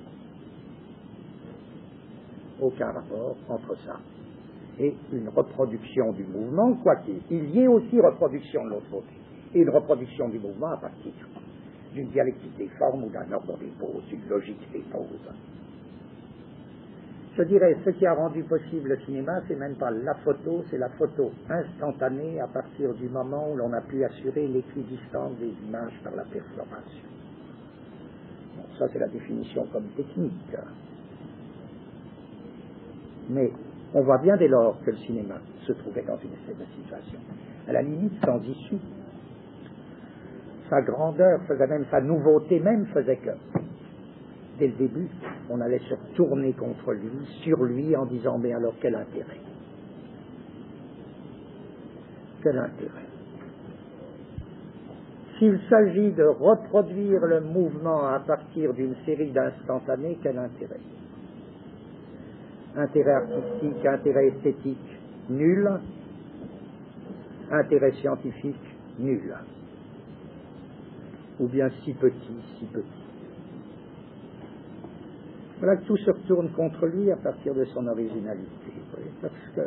Aucun rapport entre ça et une reproduction du mouvement, quoiqu'il y ait aussi reproduction de l'autre côté, et une reproduction du mouvement à partir d'une dialectique des formes ou d'un ordre des poses, d'une logique des poses. Je dirais, ce qui a rendu possible le cinéma, c'est même pas la photo, c'est la photo instantanée à partir du moment où l'on a pu assurer l'équidistance des images par la perforation. Bon, ça c'est la définition comme technique. Mais on voit bien dès lors que le cinéma se trouvait dans une espèce de situation. à la limite sans issue. Sa grandeur faisait même, sa nouveauté même faisait que, dès le début, on allait se tourner contre lui, sur lui, en disant, mais alors quel intérêt? Quel intérêt? S'il s'agit de reproduire le mouvement à partir d'une série d'instantanés, quel intérêt? Intérêt artistique, intérêt esthétique, nul. Intérêt scientifique, nul. Ou bien si petit, si petit. Voilà que tout se retourne contre lui à partir de son originalité. Parce que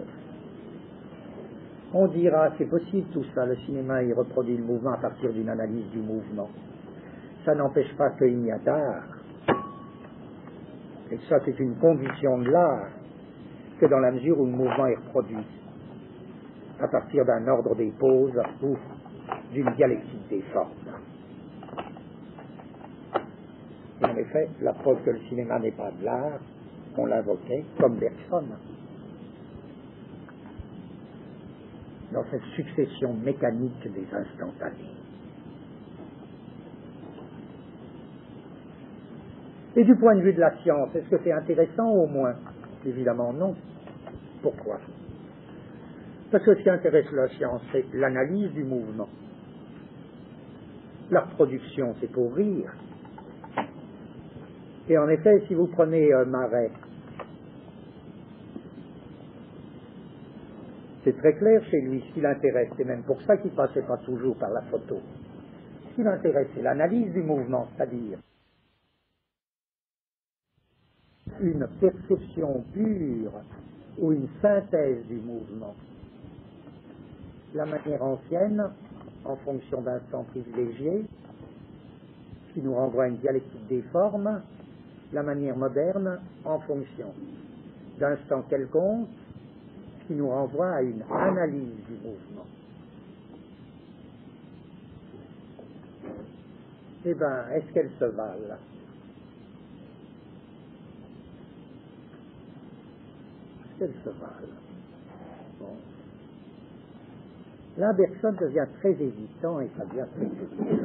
on dira, c'est possible tout ça, le cinéma il reproduit le mouvement à partir d'une analyse du mouvement. Ça n'empêche pas qu'il n'y a d'art. Et ça c'est une condition de l'art, que dans la mesure où le mouvement est reproduit à partir d'un ordre des poses ou d'une dialectique des formes. Et en effet, la preuve que le cinéma n'est pas de l'art, on l'invoquait comme Bergson. Dans cette succession mécanique des instantanés. Et du point de vue de la science, est-ce que c'est intéressant au moins? Évidemment non. Pourquoi? Parce que ce qui intéresse la science, c'est l'analyse du mouvement. La reproduction, c'est pour rire. Et en effet, si vous prenez Marais, c'est très clair chez lui, ce qui l'intéresse, c'est même pour ça qu'il ne passait pas toujours par la photo. Ce qui l'intéresse, c'est l'analyse du mouvement, c'est-à-dire une perception pure ou une synthèse du mouvement. La manière ancienne, en fonction d'un temps privilégié, qui nous renvoie à une dialectique des formes, la manière moderne, en fonction d'un temps quelconque, qui nous renvoie à une analyse du mouvement. Eh bien, est-ce qu'elles se valent? Est-ce qu'elles se valent? Bon. Là, Bergson devient très hésitant et ça devient très compliqué,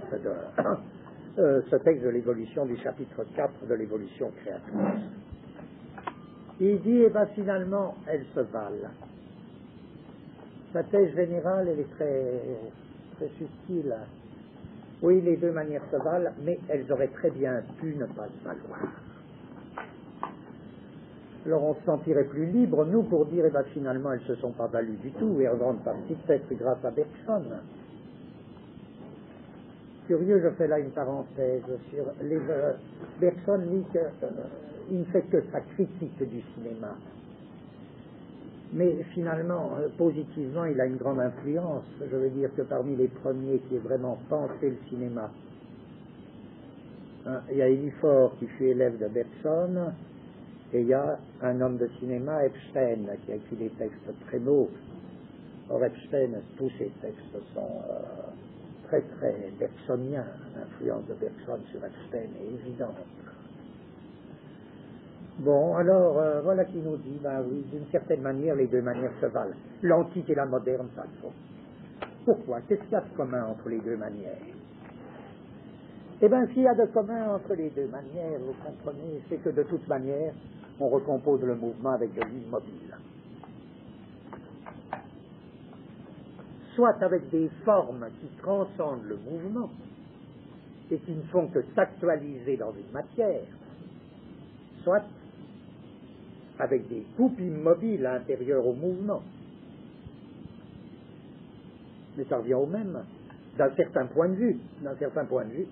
ce texte de l'évolution du chapitre 4 de l'évolution créatrice. Il dit, eh bien, finalement, elles se valent. Sa thèse générale, elle est très, très subtile. Oui, les deux manières se valent, mais elles auraient très bien pu ne pas se valoir. Alors on se sentirait plus libre, nous, pour dire, eh bien, finalement, elles ne se sont pas values du tout, et en grande partie, peut-être grâce à Bergson. Curieux, je fais là une parenthèse sur les... Bergson dit qu'il ne fait que sa critique du cinéma. Mais finalement, positivement, il a une grande influence. Je veux dire que parmi les premiers qui aient vraiment pensé le cinéma, il y a Eliphore qui fut élève de Bergson, et il y a un homme de cinéma, Epstein, qui a écrit des textes très beaux. Or, Epstein, tous ses textes sont très, très bergsoniens. L'influence de Bergson sur Epstein est évidente. Bon, alors, voilà qui nous dit, ben oui, d'une certaine manière, les deux manières se valent. L'antique et la moderne, ça le faut. Pourquoi? Qu'est-ce qu'il y a de commun entre les deux manières? Eh bien, s'il y a de commun entre les deux manières, vous comprenez, c'est que de toute manière, on recompose le mouvement avec de l'immobile. Soit avec des formes qui transcendent le mouvement et qui ne font que s'actualiser dans une matière, soit avec des coupes immobiles intérieures au mouvement. Mais ça revient au même, d'un certain point de vue. D'un certain point de vue,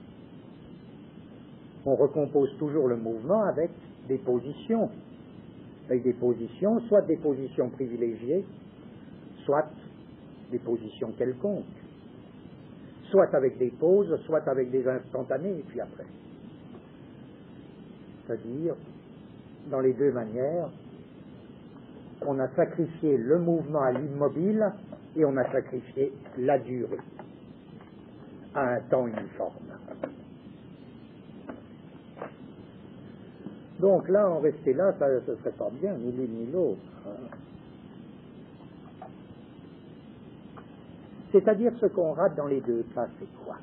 on recompose toujours le mouvement avec des positions. Avec des positions, soit des positions privilégiées, soit des positions quelconques. Soit avec des pauses, soit avec des instantanés, et puis après. C'est-à-dire, dans les deux manières, on a sacrifié le mouvement à l'immobile et on a sacrifié la durée à un temps uniforme. Donc là, en rester là, ça ne serait pas bien, ni l'une ni l'autre. C'est-à-dire, ce qu'on rate dans les deux cas, c'est quoi?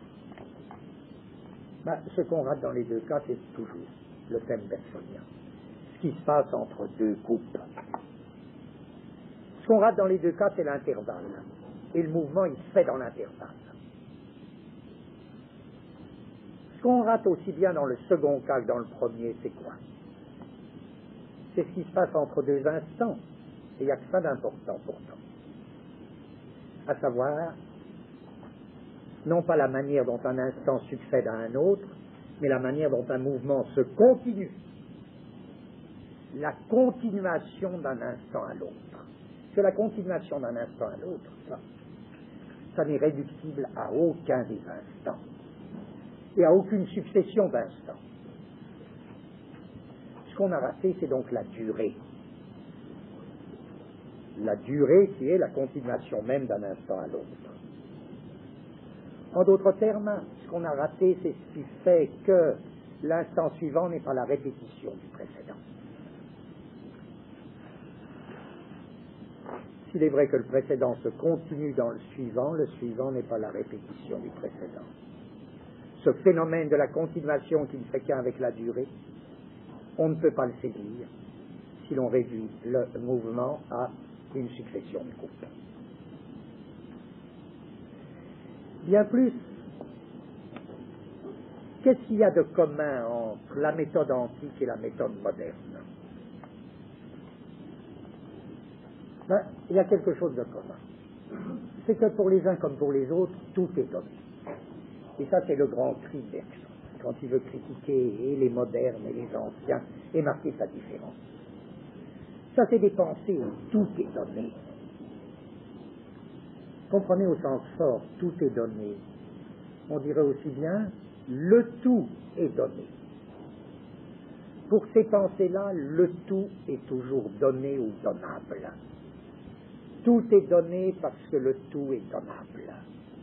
Ce qu'on rate dans les deux cas, c'est toujours le thème bergsonien. Ce qui se passe entre deux coupes. Ce qu'on rate dans les deux cas, c'est l'intervalle. Et le mouvement, il se fait dans l'intervalle. Ce qu'on rate aussi bien dans le second cas que dans le premier, c'est quoi? C'est ce qui se passe entre deux instants. Et il n'y a que ça d'important pourtant. À savoir, non pas la manière dont un instant succède à un autre, mais la manière dont un mouvement se continue. La continuation d'un instant à l'autre. Parce que la continuation d'un instant à l'autre, ça n'est réductible à aucun des instants. Et à aucune succession d'instants. Ce qu'on a raté, c'est donc la durée. La durée qui est la continuation même d'un instant à l'autre. En d'autres termes, ce qu'on a raté, c'est ce qui fait que l'instant suivant n'est pas la répétition du précédent. S'il est vrai que le précédent se continue dans le suivant n'est pas la répétition du précédent. Ce phénomène de la continuation qui ne fait qu'un avec la durée, on ne peut pas le saisir si l'on réduit le mouvement à une succession de coupes. Bien plus, qu'est-ce qu'il y a de commun entre la méthode antique et la méthode moderne? Il y a quelque chose de commun. C'est que pour les uns comme pour les autres, tout est donné. Et ça, c'est le grand cri de Bergson, quand il veut critiquer et les modernes et les anciens et marquer sa différence. Ça, c'est des pensées où tout est donné. Comprenez au sens fort, tout est donné. On dirait aussi bien, le tout est donné. Pour ces pensées-là, le tout est toujours donné ou donnable. Tout est donné parce que le tout est donnable.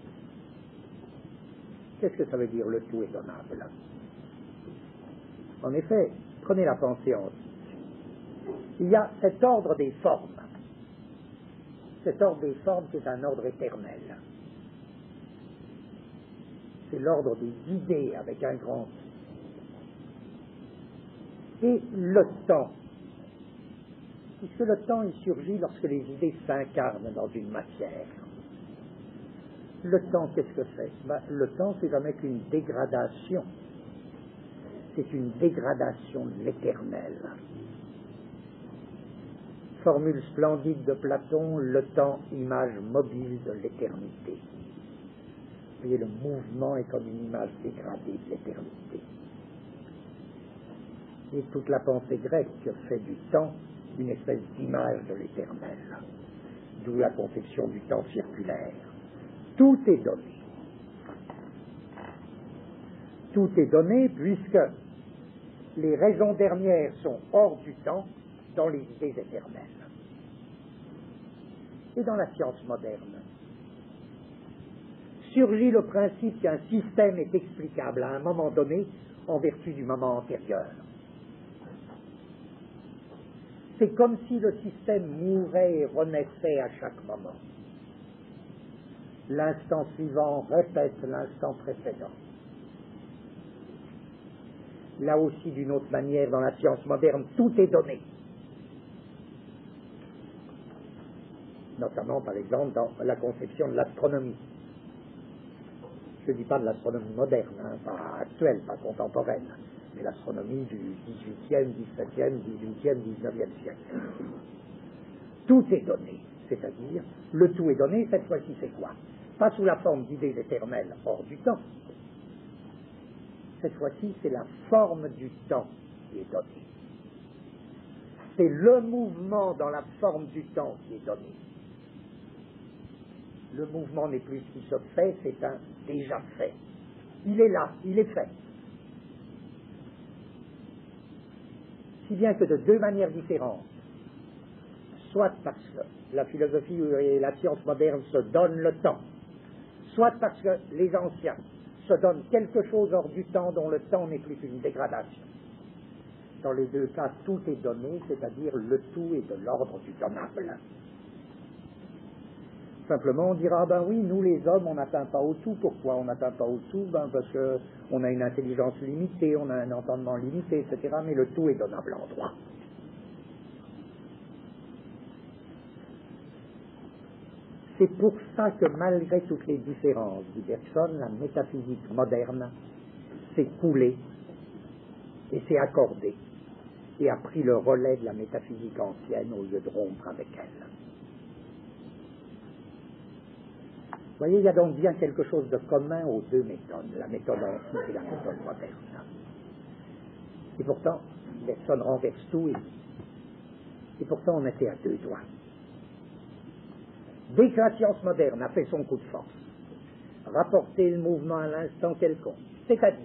Qu'est-ce que ça veut dire, le tout est donnable? En effet, prenez la pensée antique. Il y a cet ordre des formes. Cet ordre des formes, c'est un ordre éternel. C'est l'ordre des idées avec un grand I. Et le temps. Puisque le temps, il surgit lorsque les idées s'incarnent dans une matière. Le temps, qu'est-ce que c'est? Le temps, c'est jamais qu'une dégradation. C'est une dégradation de l'éternel. Formule splendide de Platon, le temps, image mobile de l'éternité. Vous voyez, le mouvement est comme une image dégradée de l'éternité. Et toute la pensée grecque fait du temps une espèce d'image de l'éternel. D'où la conception du temps circulaire. Tout est donné. Tout est donné puisque les raisons dernières sont hors du temps dans les idées éternelles. Et dans la science moderne, surgit le principe qu'un système est explicable à un moment donné en vertu du moment antérieur. C'est comme si le système mourait et renaissait à chaque moment. L'instant suivant répète l'instant précédent. Là aussi, d'une autre manière, dans la science moderne, tout est donné. Notamment, par exemple, dans la conception de l'astronomie. Je ne dis pas de l'astronomie moderne, pas actuelle, pas contemporaine, mais l'astronomie du XVIIIe, XVIIe, XVIIIe, XIXe siècle. Tout est donné, c'est-à-dire, le tout est donné, cette fois-ci c'est quoi? Pas sous la forme d'idées éternelles hors du temps. Cette fois-ci, c'est la forme du temps qui est donnée. C'est le mouvement dans la forme du temps qui est donné. Le mouvement n'est plus ce qui se fait, c'est un déjà fait. Il est là, il est fait. Si bien que de deux manières différentes, soit parce que la philosophie et la science moderne se donnent le temps, soit parce que les anciens se donnent quelque chose hors du temps dont le temps n'est plus qu'une dégradation. Dans les deux cas, tout est donné, c'est-à-dire le tout est de l'ordre du donnable. Simplement, on dira, ben oui, nous les hommes, on n'atteint pas au tout. Pourquoi on n'atteint pas au tout? Ben parce qu'on a une intelligence limitée, on a un entendement limité, etc. Mais le tout est donnable en droit. C'est pour ça que malgré toutes les différences d'Ibergson, la métaphysique moderne s'est coulée et s'est accordée et a pris le relais de la métaphysique ancienne au lieu de rompre avec elle. Vous voyez, il y a donc bien quelque chose de commun aux deux méthodes, la méthode antique et la méthode moderne. Et pourtant, Bergson renverse tout et pourtant on était à deux doigts. Dès que la science moderne a fait son coup de force, rapporter le mouvement à l'instant quelconque, c'est-à-dire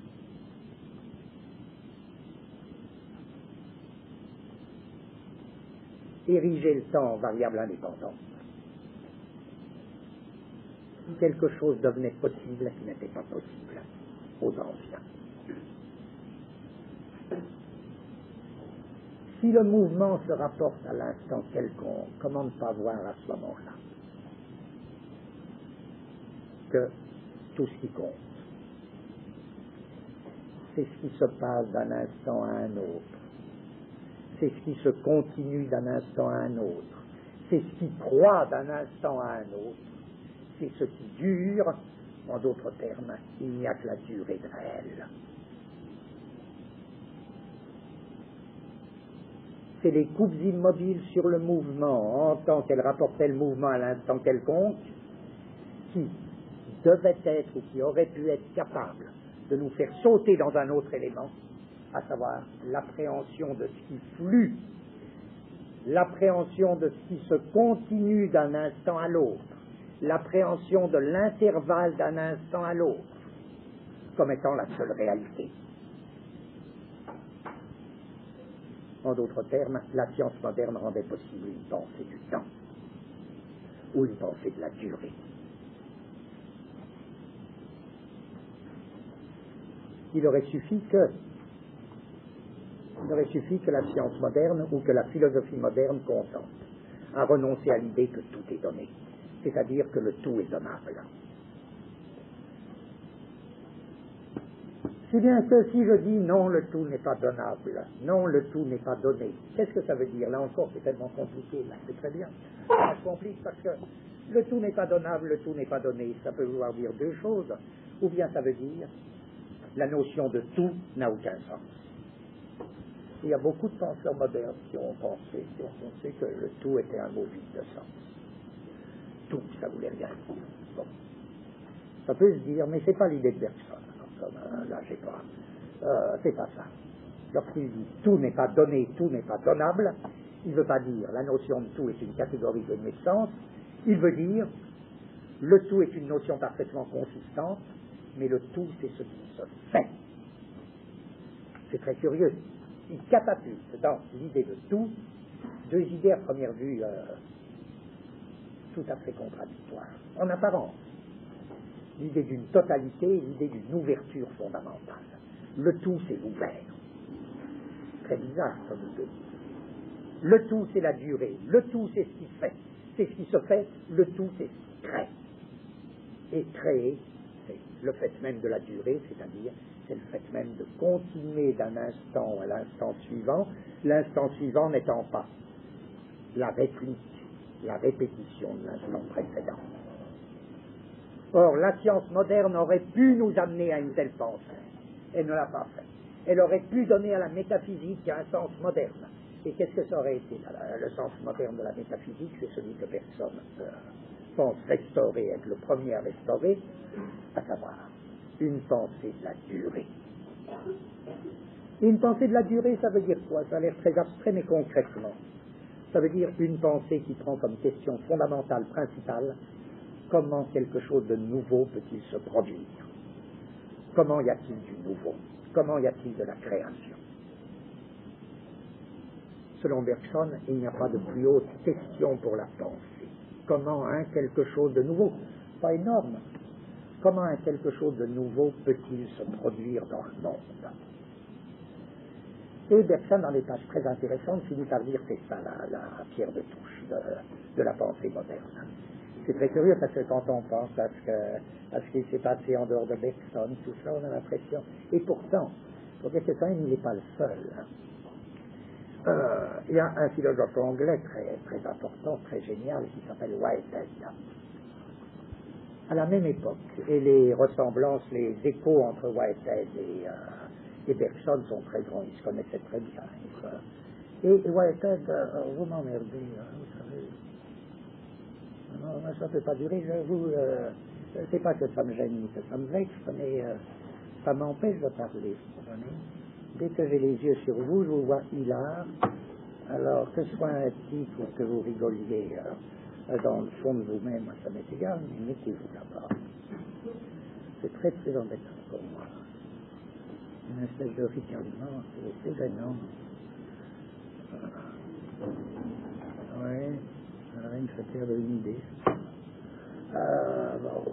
ériger le temps en variable indépendante, quelque chose devenait possible qui n'était pas possible aux anciens. Si le mouvement se rapporte à l'instant quelconque, comment ne pas voir à ce moment-là que tout ce qui compte, c'est ce qui se passe d'un instant à un autre, c'est ce qui se continue d'un instant à un autre, c'est ce qui croît d'un instant à un autre, c'est ce qui dure. En d'autres termes, il n'y a que la durée de réel. C'est les coupes immobiles sur le mouvement, en tant qu'elles rapportaient le mouvement à l'instant quelconque, qui devaient être ou qui auraient pu être capables de nous faire sauter dans un autre élément, à savoir l'appréhension de ce qui flue, l'appréhension de ce qui se continue d'un instant à l'autre, l'appréhension de l'intervalle d'un instant à l'autre, comme étant la seule réalité. En d'autres termes, la science moderne rendait possible une pensée du temps, ou une pensée de la durée. Il aurait suffi que la science moderne ou que la philosophie moderne consente à renoncer à l'idée que tout est donné, c'est-à-dire que le tout est donnable. Si bien que si je dis non, le tout n'est pas donnable, non, le tout n'est pas donné, qu'est-ce que ça veut dire? Là encore, c'est tellement compliqué, là, c'est très bien. Ça se complique parce que le tout n'est pas donnable, le tout n'est pas donné. Ça peut vouloir dire deux choses. Ou bien ça veut dire la notion de tout n'a aucun sens. Il y a beaucoup de penseurs modernes qui ont pensé que le tout était un mot vide de sens. Tout, ça voulait rien dire. Bon. Ça peut se dire, mais c'est pas l'idée de Bergson. Là, je sais pas. C'est pas ça. Lorsqu'il dit tout n'est pas donné, tout n'est pas donnable, il ne veut pas dire la notion de tout est une catégorie de naissance. Il veut dire le tout est une notion parfaitement consistante, mais le tout c'est ce qui se fait. C'est très curieux. Il catapulte dans l'idée de tout deux idées à première vue tout à fait contradictoires, en apparence. L'idée d'une totalité et l'idée d'une ouverture fondamentale. Le tout, c'est l'ouvert. Très bizarre, comme idée. Le tout, c'est la durée. Le tout, c'est ce qui fait. C'est ce qui se fait. Le tout, c'est ce qui crée. Et créer, c'est le fait même de la durée, c'est-à-dire, c'est le fait même de continuer d'un instant à l'instant suivant, l'instant suivant n'étant pas la réplique, la répétition de l'instant précédent. Or, la science moderne aurait pu nous amener à une telle pensée. Elle ne l'a pas fait. Elle aurait pu donner à la métaphysique un sens moderne. Et qu'est-ce que ça aurait été? Le sens moderne de la métaphysique, c'est celui que personne pense restaurer, être le premier à restaurer, à savoir une pensée de la durée. Et une pensée de la durée, ça veut dire quoi? Ça a l'air très abstrait, mais concrètement. Ça veut dire une pensée qui prend comme question fondamentale, principale, comment quelque chose de nouveau peut-il se produire? Comment y a-t-il du nouveau? Comment y a-t-il de la création? Selon Bergson, il n'y a pas de plus haute question pour la pensée. Comment quelque chose de nouveau? Pas énorme. Comment quelque chose de nouveau peut-il se produire dans le monde? Et Bergson, dans des pages très intéressantes, finit par dire c'est ça la pierre de touche de la pensée moderne. C'est très curieux parce que quand on pense à ce qui s'est passé en dehors de Bergson, tout ça, on a l'impression. Et pourtant, pour dire que quand même, il n'est pas le seul. Il y a un philosophe anglais très, très important, très génial, qui s'appelle Whitehead. À la même époque, et les ressemblances, les échos entre Whitehead et Bergson sont très grands, ils se connaissaient très bien. Et Whitehead, vous m'emmerdez, vous savez. Non, ça ne peut pas durer, c'est pas que ça me gêne ni que ça me vexe, mais ça m'empêche de parler, vous comprenez. Dès que j'ai les yeux sur vous, je vous vois hilar. Alors, que ce soit un titre ou que vous rigoliez dans le fond de vous-même, ça m'est égal, mais mettez-vous là-bas. C'est très, très embêtant pour moi. Une espèce de ricanement, c'est gênant. Oui, ça me fait perdre une idée. Bon.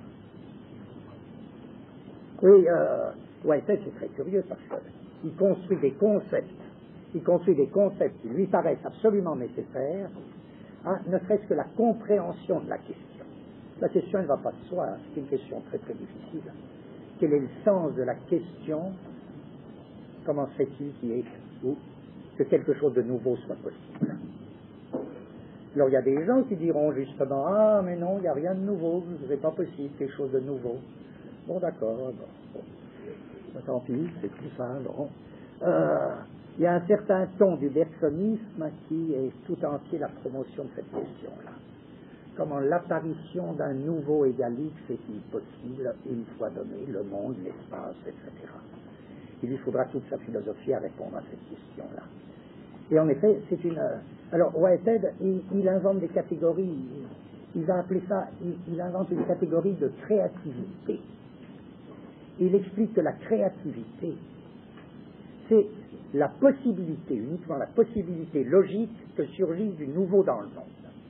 Oui, Whitehead, c'est très curieux parce qu'il construit des concepts. Il construit des concepts qui lui paraissent absolument nécessaires, ne serait-ce que la compréhension de la question. La question ne va pas de soi, c'est une question très très difficile. Quel est le sens de la question? Comment se fait-il qu'il y ait que quelque chose de nouveau soit possible? Alors il y a des gens qui diront justement, ah mais non, il n'y a rien de nouveau, ce n'est pas possible, quelque chose de nouveau. Bon d'accord, bon. Tant pis, c'est tout ça, bon. Il y a un certain ton du bergsonisme qui est tout entier la promotion de cette question-là. Comment l'apparition d'un nouveau égalique fait-il possible une fois donné le monde, l'espace, etc. Il lui faudra toute sa philosophie à répondre à cette question-là. Et en effet, c'est une... Alors, Whitehead, il invente des catégories, il va appeler ça, il invente une catégorie de créativité. Il explique que la créativité, c'est la possibilité, uniquement la possibilité logique que surgisse du nouveau dans le monde.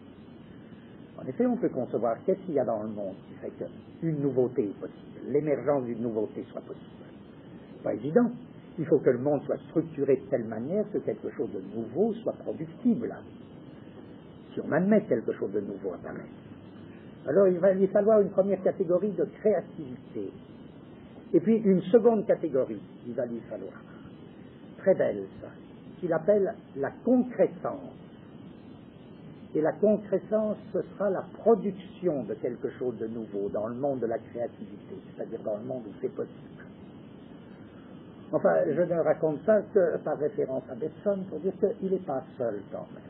En effet, on peut concevoir qu'est-ce qu'il y a dans le monde qui fait qu'une nouveauté est possible, l'émergence d'une nouveauté soit possible. Pas évident. Il faut que le monde soit structuré de telle manière que quelque chose de nouveau soit productible. Si on admet que quelque chose de nouveau apparaît. Alors il va lui falloir une première catégorie de créativité. Et puis une seconde catégorie, il va lui falloir. Très belle, ça, qu'il appelle la concrétence. Et la concrétence, ce sera la production de quelque chose de nouveau dans le monde de la créativité, c'est-à-dire dans le monde où c'est possible. Enfin, je ne raconte ça que par référence à Bergson pour dire qu'il n'est pas seul quand même.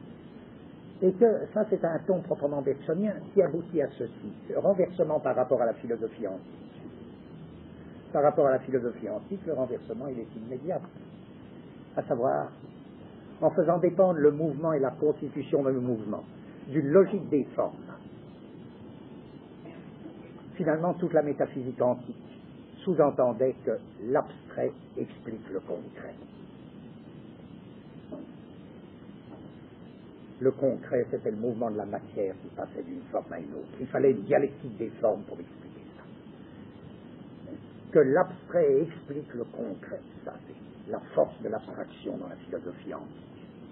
Et que ça, c'est un ton proprement bergsonien qui aboutit à ceci, renversement par rapport à la philosophie antique. Par rapport à la philosophie antique, le renversement, il est immédiat. À savoir, en faisant dépendre le mouvement et la constitution du mouvement d'une logique des formes. Finalement, toute la métaphysique antique sous-entendait que l'abstrait explique le concret. Le concret, c'était le mouvement de la matière qui passait d'une forme à une autre. Il fallait une dialectique des formes pour expliquer ça. Que l'abstrait explique le concret, ça c'est la force de l'abstraction dans la philosophie antique.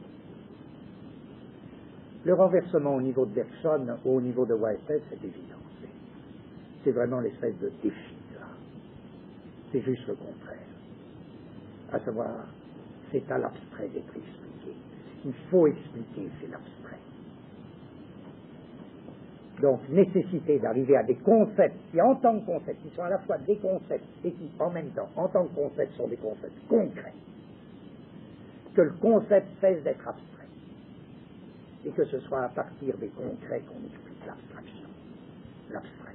Le renversement au niveau de Bergson ou au niveau de Whitehead, c'est évident. C'est vraiment l'espèce de défi, là. C'est juste le contraire. À savoir, c'est à l'abstrait d'être expliqué. Il faut expliquer, c'est l'abstrait. Donc, nécessité d'arriver à des concepts qui, en tant que concepts, qui sont à la fois des concepts et qui, en même temps, en tant que concepts, sont des concepts concrets. Que le concept cesse d'être abstrait. Et que ce soit à partir des concrets qu'on explique l'abstraction. L'abstrait.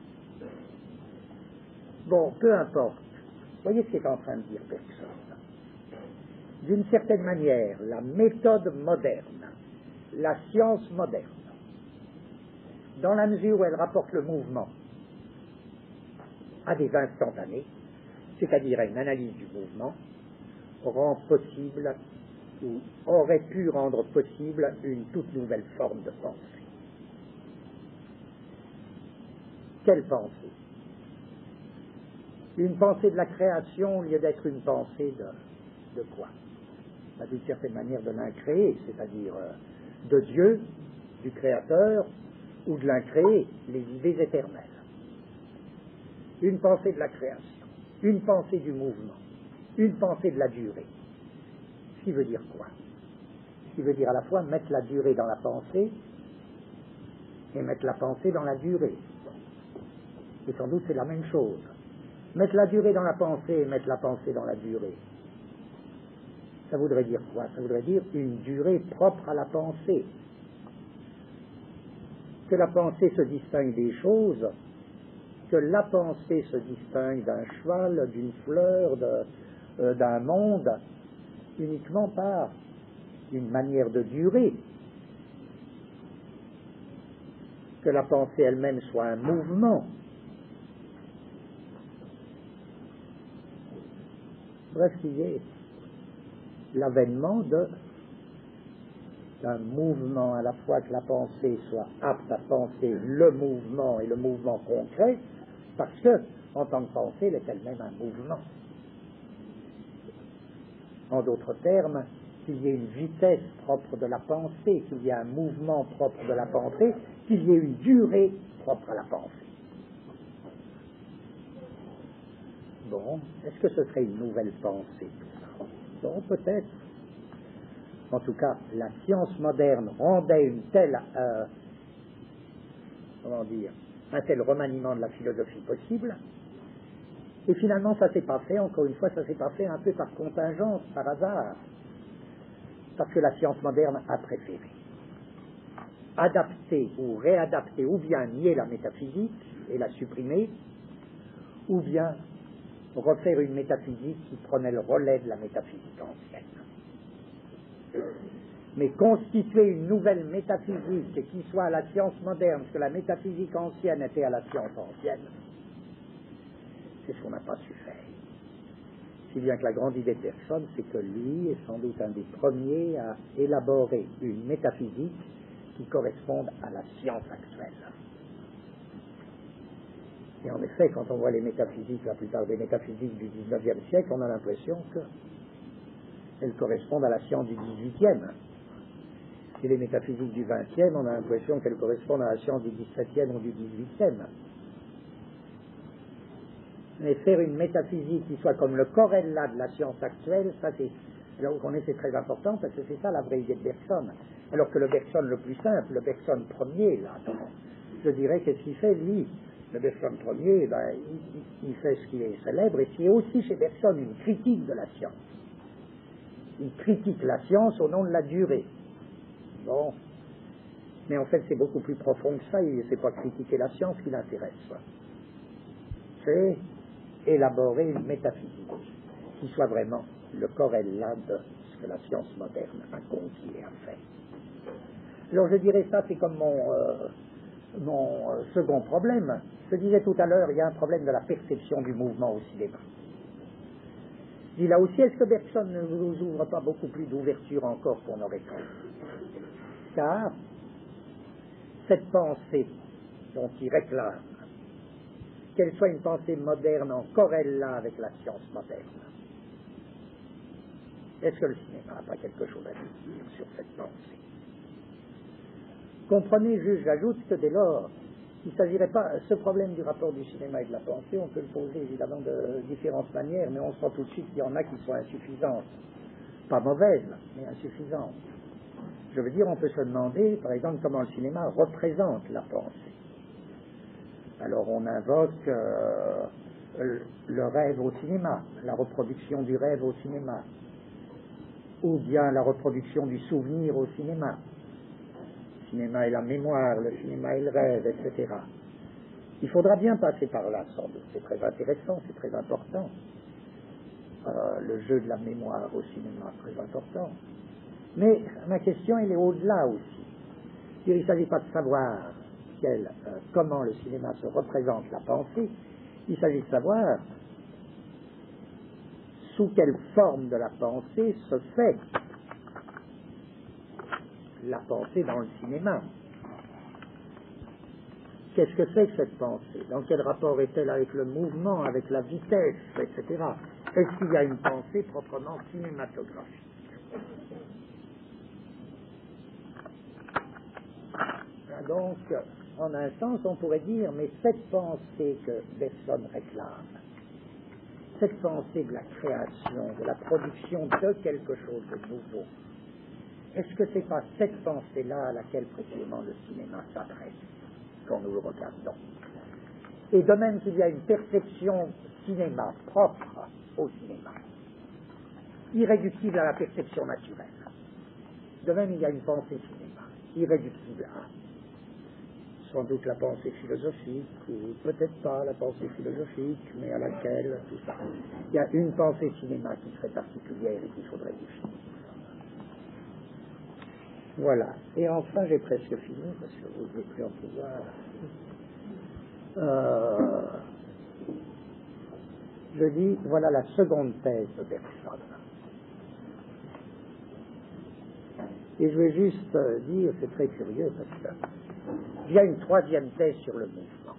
Bon, peu importe. Voyez ce qu'est en train de dire Bergson. D'une certaine manière, la méthode moderne, la science moderne, dans la mesure où elle rapporte le mouvement à des instantanés, c'est-à-dire à une analyse du mouvement, rend possible ou aurait pu rendre possible une toute nouvelle forme de pensée. Quelle pensée? Une pensée de la création au lieu d'être une pensée de quoi? D'une certaine manière de l'incréé, c'est-à-dire de Dieu, du Créateur, ou de l'incréé, les idées éternelles. Une pensée de la création, une pensée du mouvement, une pensée de la durée. Ce qui veut dire quoi? Ce qui veut dire à la fois mettre la durée dans la pensée et mettre la pensée dans la durée. Et sans doute c'est la même chose. Mettre la durée dans la pensée et mettre la pensée dans la durée. Ça voudrait dire quoi? Ça voudrait dire une durée propre à la pensée. Que la pensée se distingue des choses, que la pensée se distingue d'un cheval, d'une fleur, d'un monde, uniquement par une manière de durer. Que la pensée elle-même soit un mouvement. Bref, qu'il y ait l'avènement d'un mouvement, à la fois que la pensée soit apte à penser le mouvement et le mouvement concret, parce que, en tant que pensée, elle est elle-même un mouvement. En d'autres termes, qu'il y ait une vitesse propre de la pensée, qu'il y ait un mouvement propre de la pensée, qu'il y ait une durée propre à la pensée. Bon, est-ce que ce serait une nouvelle pensée, tout ça? Bon, peut-être. En tout cas, la science moderne rendait un tel remaniement de la philosophie possible, et finalement ça s'est pas fait, encore une fois, ça s'est pas fait un peu par contingence, par hasard, parce que la science moderne a préféré adapter ou réadapter, ou bien nier la métaphysique et la supprimer, ou bien refaire une métaphysique qui prenait le relais de la métaphysique ancienne. Mais constituer une nouvelle métaphysique qui soit à la science moderne, parce que la métaphysique ancienne était à la science ancienne, c'est ce qu'on n'a pas su faire. Si bien que la grande idée de Bergson, c'est que lui est sans doute un des premiers à élaborer une métaphysique qui corresponde à la science actuelle. Et en effet, quand on voit les métaphysiques, la plupart des métaphysiques du XIXe siècle, on a l'impression qu'elles correspondent à la science du XVIIIe. Et les métaphysiques du XXe, on a l'impression qu'elles correspondent à la science du XVIIe ou du XVIIIe. Mais faire une métaphysique qui soit comme le corrélat de la science actuelle, ça c'est, là où on est, c'est très important, parce que c'est ça la vraie idée de Bergson. Alors que le Bergson le plus simple, le Bergson premier, là, je dirais, qu'est-ce qu'il fait, lui? Le Bergson premier, ben, il fait ce qui est célèbre, et qui est aussi chez Bergson une critique de la science. Il critique la science au nom de la durée. Bon. Mais en fait, c'est beaucoup plus profond que ça, c'est pas critiquer la science qui l'intéresse. C'est élaborer une métaphysique qui soit vraiment le corrélat de ce que la science moderne a conquis et a fait. Alors je dirais ça, c'est comme mon second problème. Je disais tout à l'heure, il y a un problème de la perception du mouvement au cinéma. Je dis là aussi, est-ce que Bergson ne nous ouvre pas beaucoup plus d'ouverture encore qu'on aurait cru? Car cette pensée dont il réclame, qu'elle soit une pensée moderne en corrélat avec la science moderne, est-ce que le cinéma n'a pas quelque chose à dire sur cette pensée? Comprenez, j'ajoute que dès lors, il ne s'agirait pas, ce problème du rapport du cinéma et de la pensée, on peut le poser évidemment de différentes manières, mais on sent tout de suite qu'il y en a qui sont insuffisantes. Pas mauvaises, mais insuffisantes. Je veux dire, on peut se demander, par exemple, comment le cinéma représente la pensée. Alors on invoque le rêve au cinéma, la reproduction du rêve au cinéma, ou bien la reproduction du souvenir au cinéma. Le cinéma et la mémoire, le cinéma et le rêve, etc. Il faudra bien passer par là, sans doute. C'est très intéressant, c'est très important. Le jeu de la mémoire au cinéma, très important. Mais ma question, elle est au-delà aussi. Il ne s'agit pas de savoir comment le cinéma se représente la pensée, il s'agit de savoir sous quelle forme de la pensée se fait la pensée dans le cinéma. Qu'est-ce que c'est que cette pensée? Dans quel rapport est-elle avec le mouvement, avec la vitesse, etc. Est-ce qu'il y a une pensée proprement cinématographique? Donc, en un sens, on pourrait dire, mais cette pensée que Bergson réclame, cette pensée de la création, de la production de quelque chose de nouveau, est-ce que c'est pas cette pensée-là à laquelle précisément le cinéma s'adresse quand nous le regardons? Et de même qu'il y a une perception cinéma propre au cinéma, irréductible à la perception naturelle. De même, il y a une pensée cinéma, irréductible à sans doute la pensée philosophique, ou peut-être pas la pensée philosophique, mais à laquelle, tout ça. Il y a une pensée cinéma qui serait particulière et qu'il faudrait définir. Voilà. Et enfin, j'ai presque fini, parce que vous n'êtes plus en pouvoir. Je dis, voilà la seconde thèse de Bergson. Et je vais juste dire, c'est très curieux, parce que il y a une troisième thèse sur le mouvement.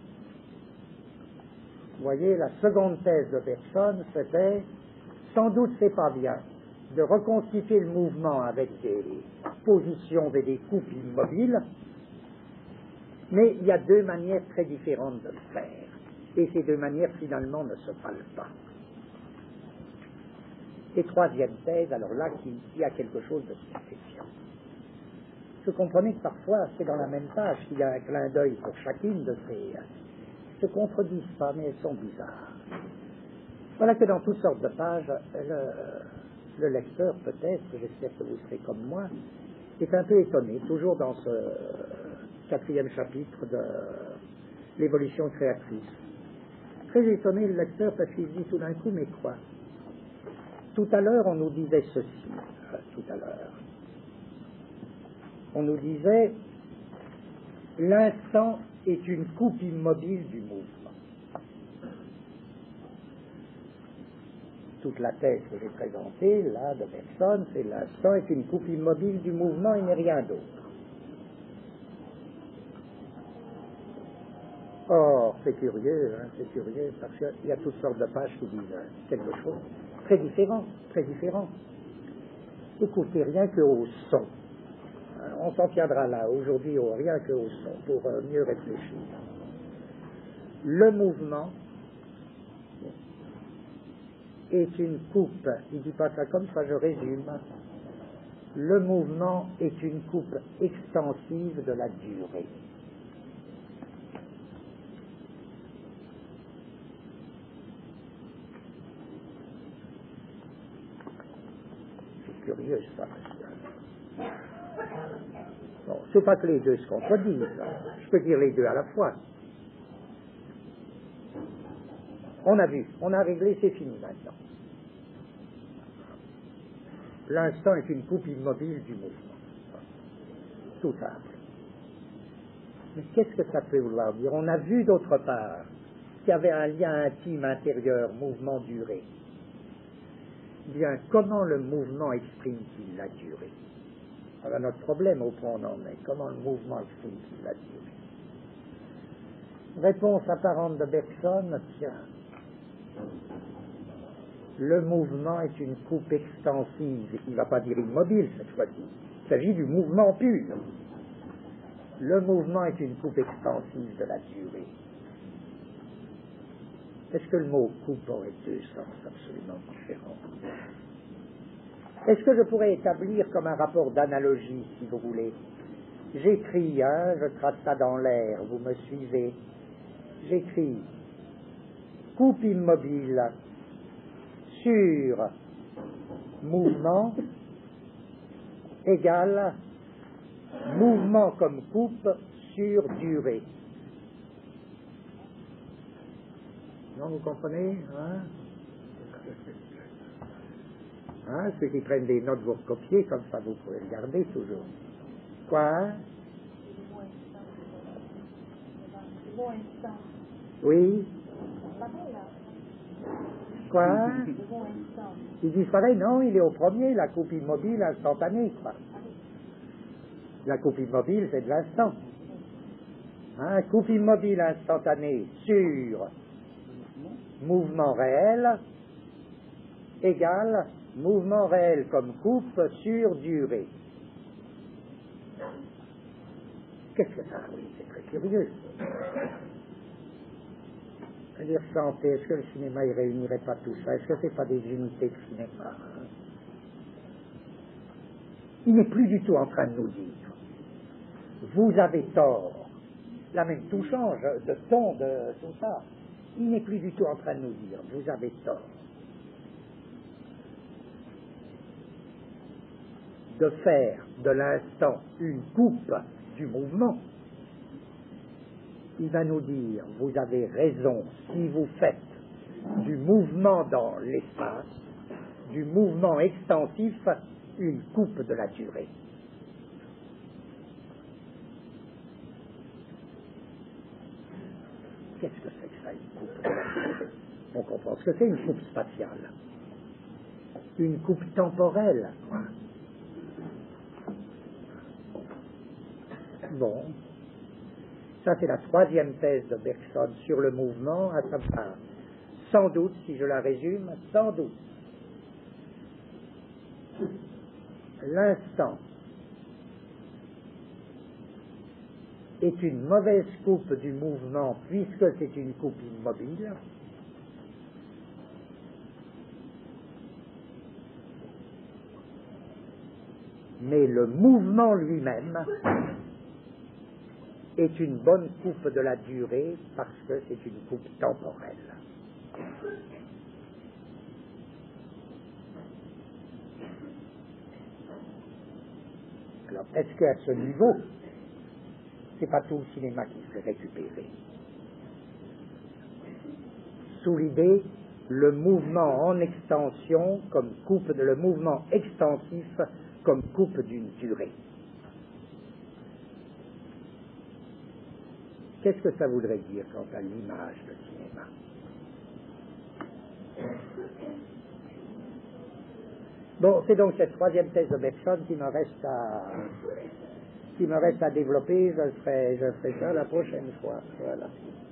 Vous voyez, la seconde thèse de Bergson, c'était, sans doute c'est pas bien, de reconstituer le mouvement avec des positions et des coupes immobiles, mais il y a deux manières très différentes de le faire, et ces deux manières finalement ne se valent pas. Et troisième thèse, alors là, il y a quelque chose de stupéfiant. Vous comprenez que parfois, c'est dans la même page qu'il y a un clin d'œil pour chacune de ces... Elles ne se contredisent pas, mais elles sont bizarres. Voilà que dans toutes sortes de pages, le lecteur, peut-être, j'espère que vous serez comme moi, est un peu étonné, toujours dans ce 4e chapitre de l'évolution créatrice. Très étonné le lecteur parce qu'il se dit tout d'un coup, mais quoi? Tout à l'heure, on nous disait ceci, tout à l'heure. On nous disait, l'instant est une coupe immobile du mouvement. Toute la thèse que j'ai présentée, là, de Bergson, c'est l'instant est une coupe immobile du mouvement et n'est rien d'autre. Or, c'est curieux, parce qu'il y a toutes sortes de pages qui disent quelque chose très différent, très différent. Écoutez, rien qu'au son. On s'en tiendra là, aujourd'hui, rien qu'au son, pour mieux réfléchir. Le mouvement est une coupe, il ne dit pas ça comme ça, je résume. Le mouvement est une coupe extensive de la durée. C'est curieux ça. Bon, c'est pas que les deux se contredisent, je peux dire les deux à la fois. On a vu, on a réglé, c'est fini maintenant. L'instant est une coupe immobile du mouvement. Tout simple. Mais qu'est-ce que ça peut vouloir dire? On a vu d'autre part qu'il y avait un lien intime intérieur, mouvement-durée. Bien, comment le mouvement exprime-t-il la durée? Voilà notre problème au point où on en est. Comment le mouvement exprime-t-il la durée? Réponse apparente de Bergson, tiens. Le mouvement est une coupe extensive. Il ne va pas dire immobile cette fois-ci. Il s'agit du mouvement pur. Le mouvement est une coupe extensive de la durée. Est-ce que le mot coupe aurait deux sens absolument différents? Est-ce que je pourrais établir comme un rapport d'analogie, si vous voulez? J'écris, je trace ça dans l'air, vous me suivez. J'écris coupe immobile sur mouvement égale mouvement comme coupe sur durée. Non, vous comprenez, ceux qui prennent des notes, vous recopiez, comme ça vous pouvez regarder toujours. Quoi? Oui? Quoi? Ils disent pareil, non, il est au premier, la coupe immobile instantanée, quoi. La coupe immobile, c'est de l'instant. Coupe immobile instantanée sur mouvement réel égale mouvement réel comme coupe sur durée. Qu'est-ce que ça? Oui, c'est très curieux. C'est-à-dire, santé, est-ce que le cinéma, il réunirait pas tout ça? Est-ce que c'est pas des unités de cinéma? Il n'est plus du tout en train de nous dire, vous avez tort. Là même, tout change de ton, de tout ça. Il n'est plus du tout en train de nous dire, vous avez tort. De faire de l'instant une coupe du mouvement, il va nous dire, vous avez raison si vous faites du mouvement dans l'espace, du mouvement extensif, une coupe de la durée. Qu'est-ce que c'est que ça, une coupe de la durée? On comprend ce que c'est une coupe spatiale, une coupe temporelle. Bon, ça c'est la troisième thèse de Bergson sur le mouvement, à savoir, sans doute, si je la résume, sans doute, l'instant est une mauvaise coupe du mouvement puisque c'est une coupe immobile, mais le mouvement lui-même est une bonne coupe de la durée parce que c'est une coupe temporelle. Alors, est-ce qu'à ce niveau, c'est pas tout le cinéma qui serait récupéré? Sous l'idée, le mouvement en extension comme coupe de le mouvement extensif comme coupe d'une durée. Qu'est-ce que ça voudrait dire quant à l'image de cinéma? Bon, c'est donc cette troisième thèse de Bergson qui me reste à développer. Je ferai ça la prochaine fois. Voilà.